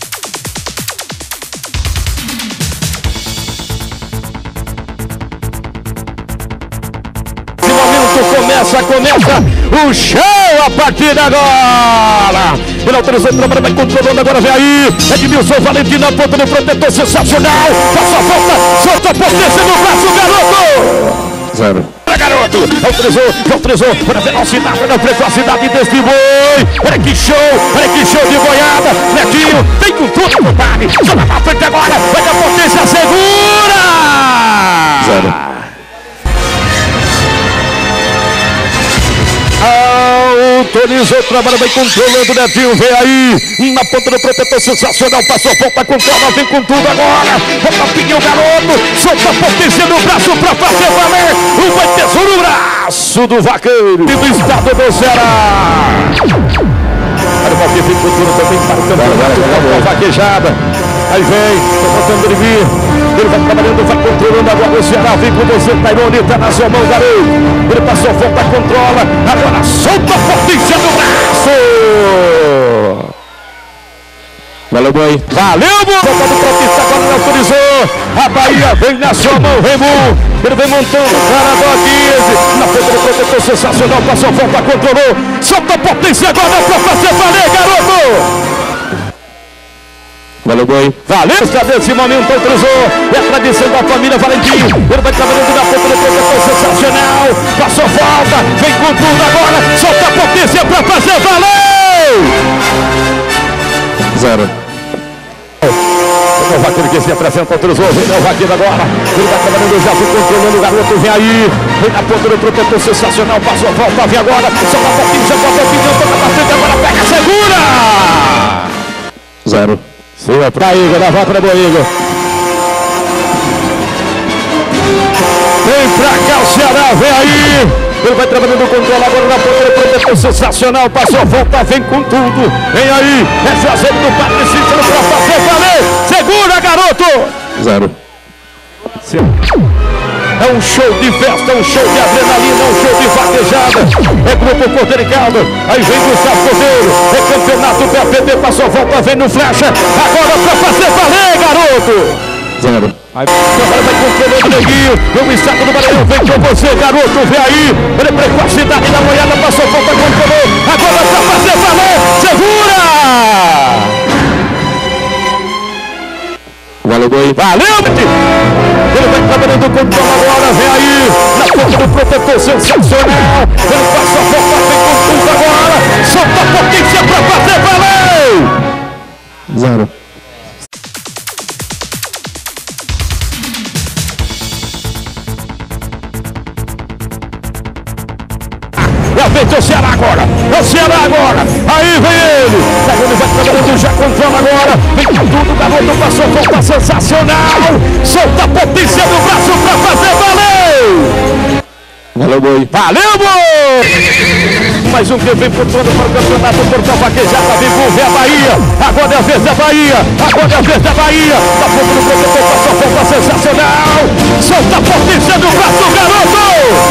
Começa, começa o show a partir de agora. Ele autorizou o trabalho, vai controlando agora, vem aí. Edmilson Valentim na ponta do protetor, sensacional. Passa a volta, solta a potência no braço, garoto. Zero. Garoto, autorizou, autorizou, para a velocidade, na precocidade desse boi. Olha que show, olha que show de boiada. Netinho, vem com tudo, compadre. Joga pra frente agora, vai dar potência segura. Zero. autorizou o trabalho, vem controlando o Netinho, vem aí, na ponta do protetor, sensacional, passou, volta, controla, vem com tudo agora, volta, pinha o garoto, solta a potência no braço pra fazer valer, o vai tesouro no braço do vaqueiro, e do estado do Ceará. Olha o Valqueiro, vem com tudo também, para o campeonato, a vaquejada, aí vem, tá botando ele vir, ele vai trabalhando, vai controlando agora o Ceará, vem com você, Tairone, tá na sua mão, garoto, ele passou, volta, controla, agora solta a potência do braço. Valeu, boi. Valeu, boi. Volta do Protista, agora não autorizou. A Bahia vem na sua mão, Remo. Ele vem montando, cara do quinze. Na frente do protetor, sensacional, passou, volta, controlou. Solta a potência agora pra fazer valer, garoto. Valeu, boi. Valeu, está desse momento, autorizou. É a tradição da família Valentim. Ele vai trabalhando na ponta do protetor, sensacional. Passou, volta, vem com tudo agora. Solta a potência pra fazer valer. Zero. O vaqueiro que se apresenta, autorizou, vem o vaqueiro agora, ele vai trabalhando já, foi controlando o garoto, vem aí, vem na ponta do protetor, sensacional, passou a volta, vem agora, só dá um pouquinho, já bota a opinião, toca pra frente, agora pega, segura! Zero. Sim, é pra Igor, na volta do Igor. Vem pra cá o Ceará, vem aí! Ele vai trabalhando o controle agora na ponta do protetor, sensacional, passou a volta, vem com tudo, vem aí, é fazendo do Patricício pra fazer valer, segura, garoto! Zero. É um show de festa, é um show de adrenalina, é um show de vaquejada, é grupo Cordericado, aí vem Gustavo Cordeiro, é campeonato P P B, passou a volta, vem no flecha, agora pra fazer valer, garoto! Zero. Aí agora vai controlando o Neguinho, o estado do Maranhão, vem com você, garoto, vem aí, ele é precocidade da moiada, passou a volta, controlou, agora pra fazer valer, segura! Valeu, boi. Valeu, Betty! Ele vai trabalhando o controle agora, vem aí, na ponta do protetor, sensacional, ele passa a volta, vem com tudo agora, solta a potência pra fazer valer! Zero. É vem o Ceará agora, é o Ceará agora, aí vem ele, ele vai trabalhando, já controla agora, vem com tudo, garoto, passou, volta sensacional, solta a potência do braço pra fazer valer! Valeu, boi. Valeu, boi! Mais um que vem pontuando para o campeonato, Portal Vaquejada, vem com a Bahia, agora é a vez da Bahia, agora é a vez da Bahia, tá ponto do protetor, passou, volta sensacional, solta a potência do braço, garoto!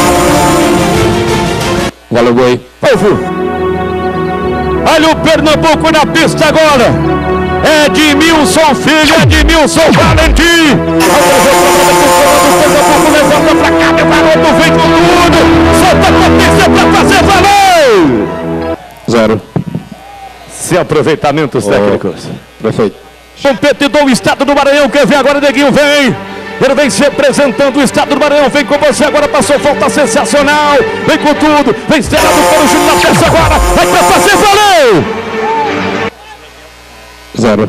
Valeu, boi. Povo, olha o Pernambuco na pista agora. É Edmilson Filho, Edmilson Valentim. O Pernambuco levanta pra cá, meu garoto vem com tudo. Solta a potência pra fazer valer. Zero. Sem aproveitamentos técnicos. Perfeito. Competidor, o estado do Maranhão, quer ver agora, Neguinho, vem. Ele vem se apresentando, o estado do Maranhão, vem com você agora, passou, volta sensacional, vem com tudo, vem estrelado para o Júnior na peça agora, vai pra fazer valer! Zero.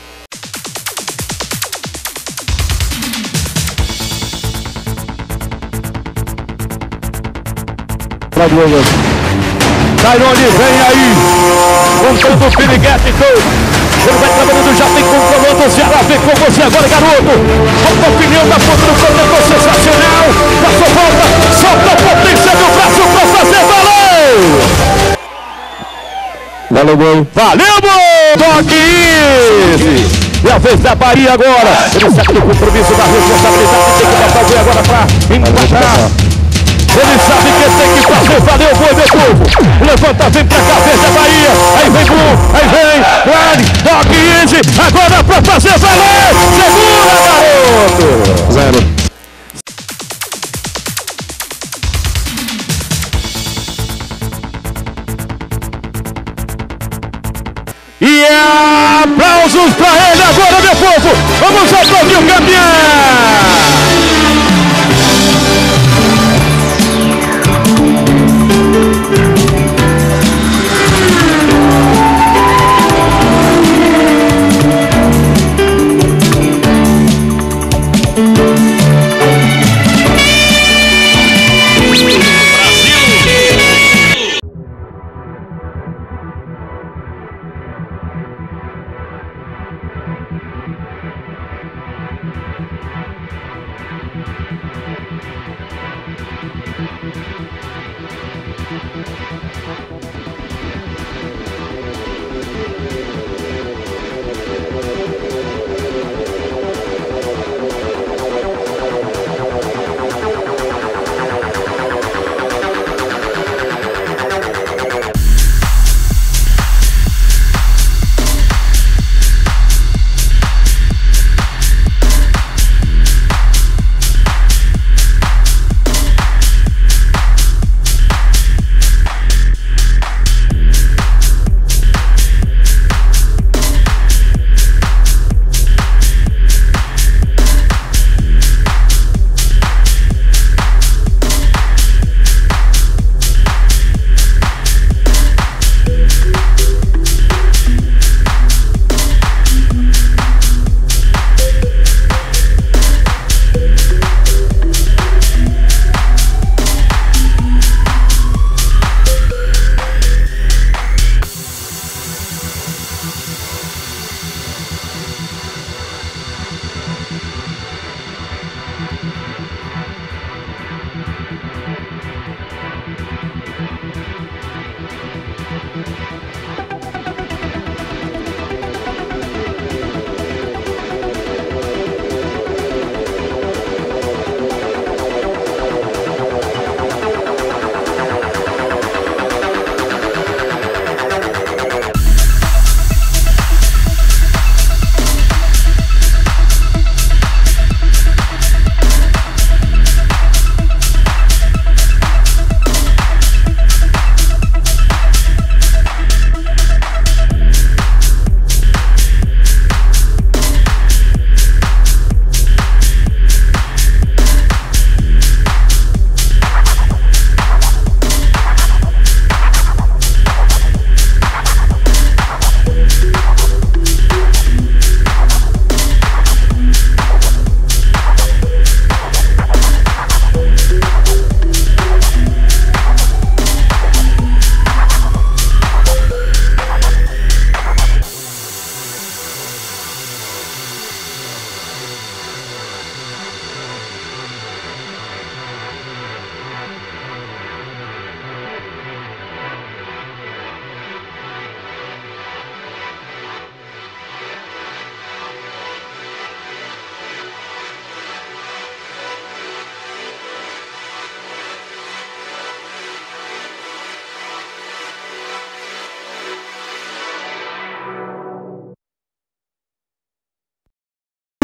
Tairone, vem aí, contando o piriguete todo. Ele vai trabalhando, já tem controlando o Ceará, vem com você agora, garoto. Volta a opinião da ponta do protetor, sensacional. Passou, volta, solta a potência do braço pra fazer valer. Valeu, boi. Valeu, boi. Toque easy. É a vez da Bahia agora. Ele sabe do compromisso, da responsabilidade, tem que botar o boi agora pra empatar. Ele sabe que tem que fazer, valeu, boi, meu povo. Levanta, vem pra cá, vem da Bahia. Aí vem Boom, aí vem Glad, Dog Easy. Agora pra fazer valer. Segura, garoto. Zero. E aplausos pra ele agora, meu povo. Vamos aplaudir o campeão.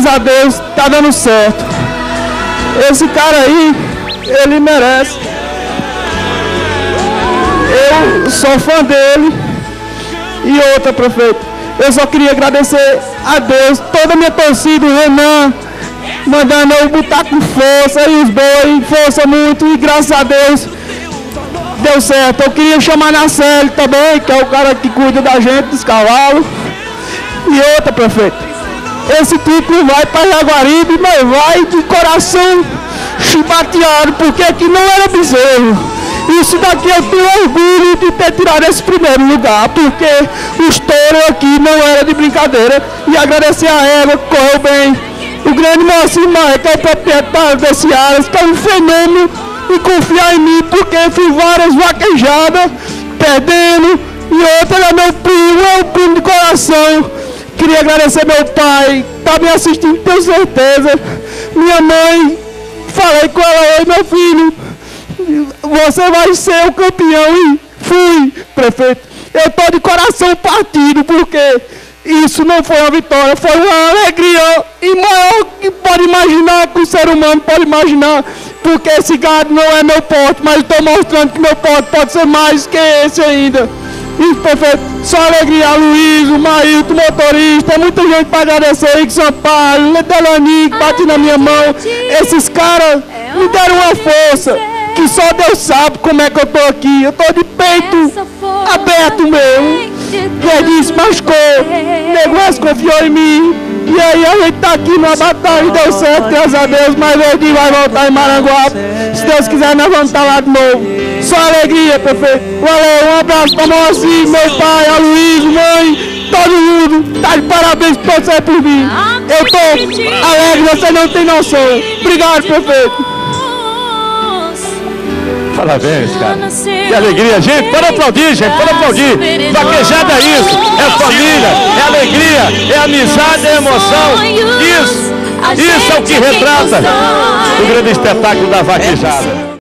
graças a Deus tá dando certo. Esse cara aí, ele merece. Eu sou fã dele. E outra, prefeito, eu só queria agradecer a Deus, toda a minha torcida, o Renan, mandando eu botar com força, e os boi, força muito, e graças a Deus deu certo. Eu queria chamar na Célio também, que é o cara que cuida da gente, dos cavalos. E outra, prefeito, esse título vai para Jaguaribe, mas vai de coração chibateado, porque aqui não era bezerro. Isso daqui eu tenho orgulho de ter tirado esse primeiro lugar, porque os touros aqui não era de brincadeira. E agradecer a égua, que correu bem. O grande Moacir Maia, que é o proprietário desse Aras, que é um fenômeno, e confiar em mim, porque fiz várias vaquejadas, perdendo. E outra é meu primo, é um primo de coração. Queria agradecer meu pai, tá me assistindo, tenho certeza. Minha mãe, falei com ela hoje, meu filho, você vai ser o campeão. E fui, prefeito. Eu tô de coração partido, porque isso não foi uma vitória, foi uma alegria e maior que pode imaginar, que o ser humano pode imaginar, porque esse gado não é meu porte, mas estou mostrando que meu porte pode ser mais que esse ainda. Isso, prefeito, só alegria. A Luiz, o Maílton, o motorista, muita gente para agradecer, Henrique Sampaio, Delani, que bate na minha mão. Esses caras me deram uma força que só Deus sabe como é que eu tô aqui. Eu tô de peito aberto mesmo. E aí disse, machucou. Negócio confiou em mim. E aí a gente tá aqui numa batalha e deu certo, graças a Deus. Mas o dia vai voltar em Maranguape. Se Deus quiser, nós vamos estar lá de novo. Só alegria, prefeito. Valeu, um abraço pra Moacir, meu pai, a Luiz, mãe, todo mundo. Tá de parabéns pra você por mim. Eu tô alegre, você não tem noção. Obrigado, prefeito. Parabéns, cara. Que alegria, gente. Pode aplaudir, gente. Pode aplaudir. Vaquejada é isso. É família, é alegria, é amizade, é emoção. Isso, isso é o que retrata o grande espetáculo da vaquejada.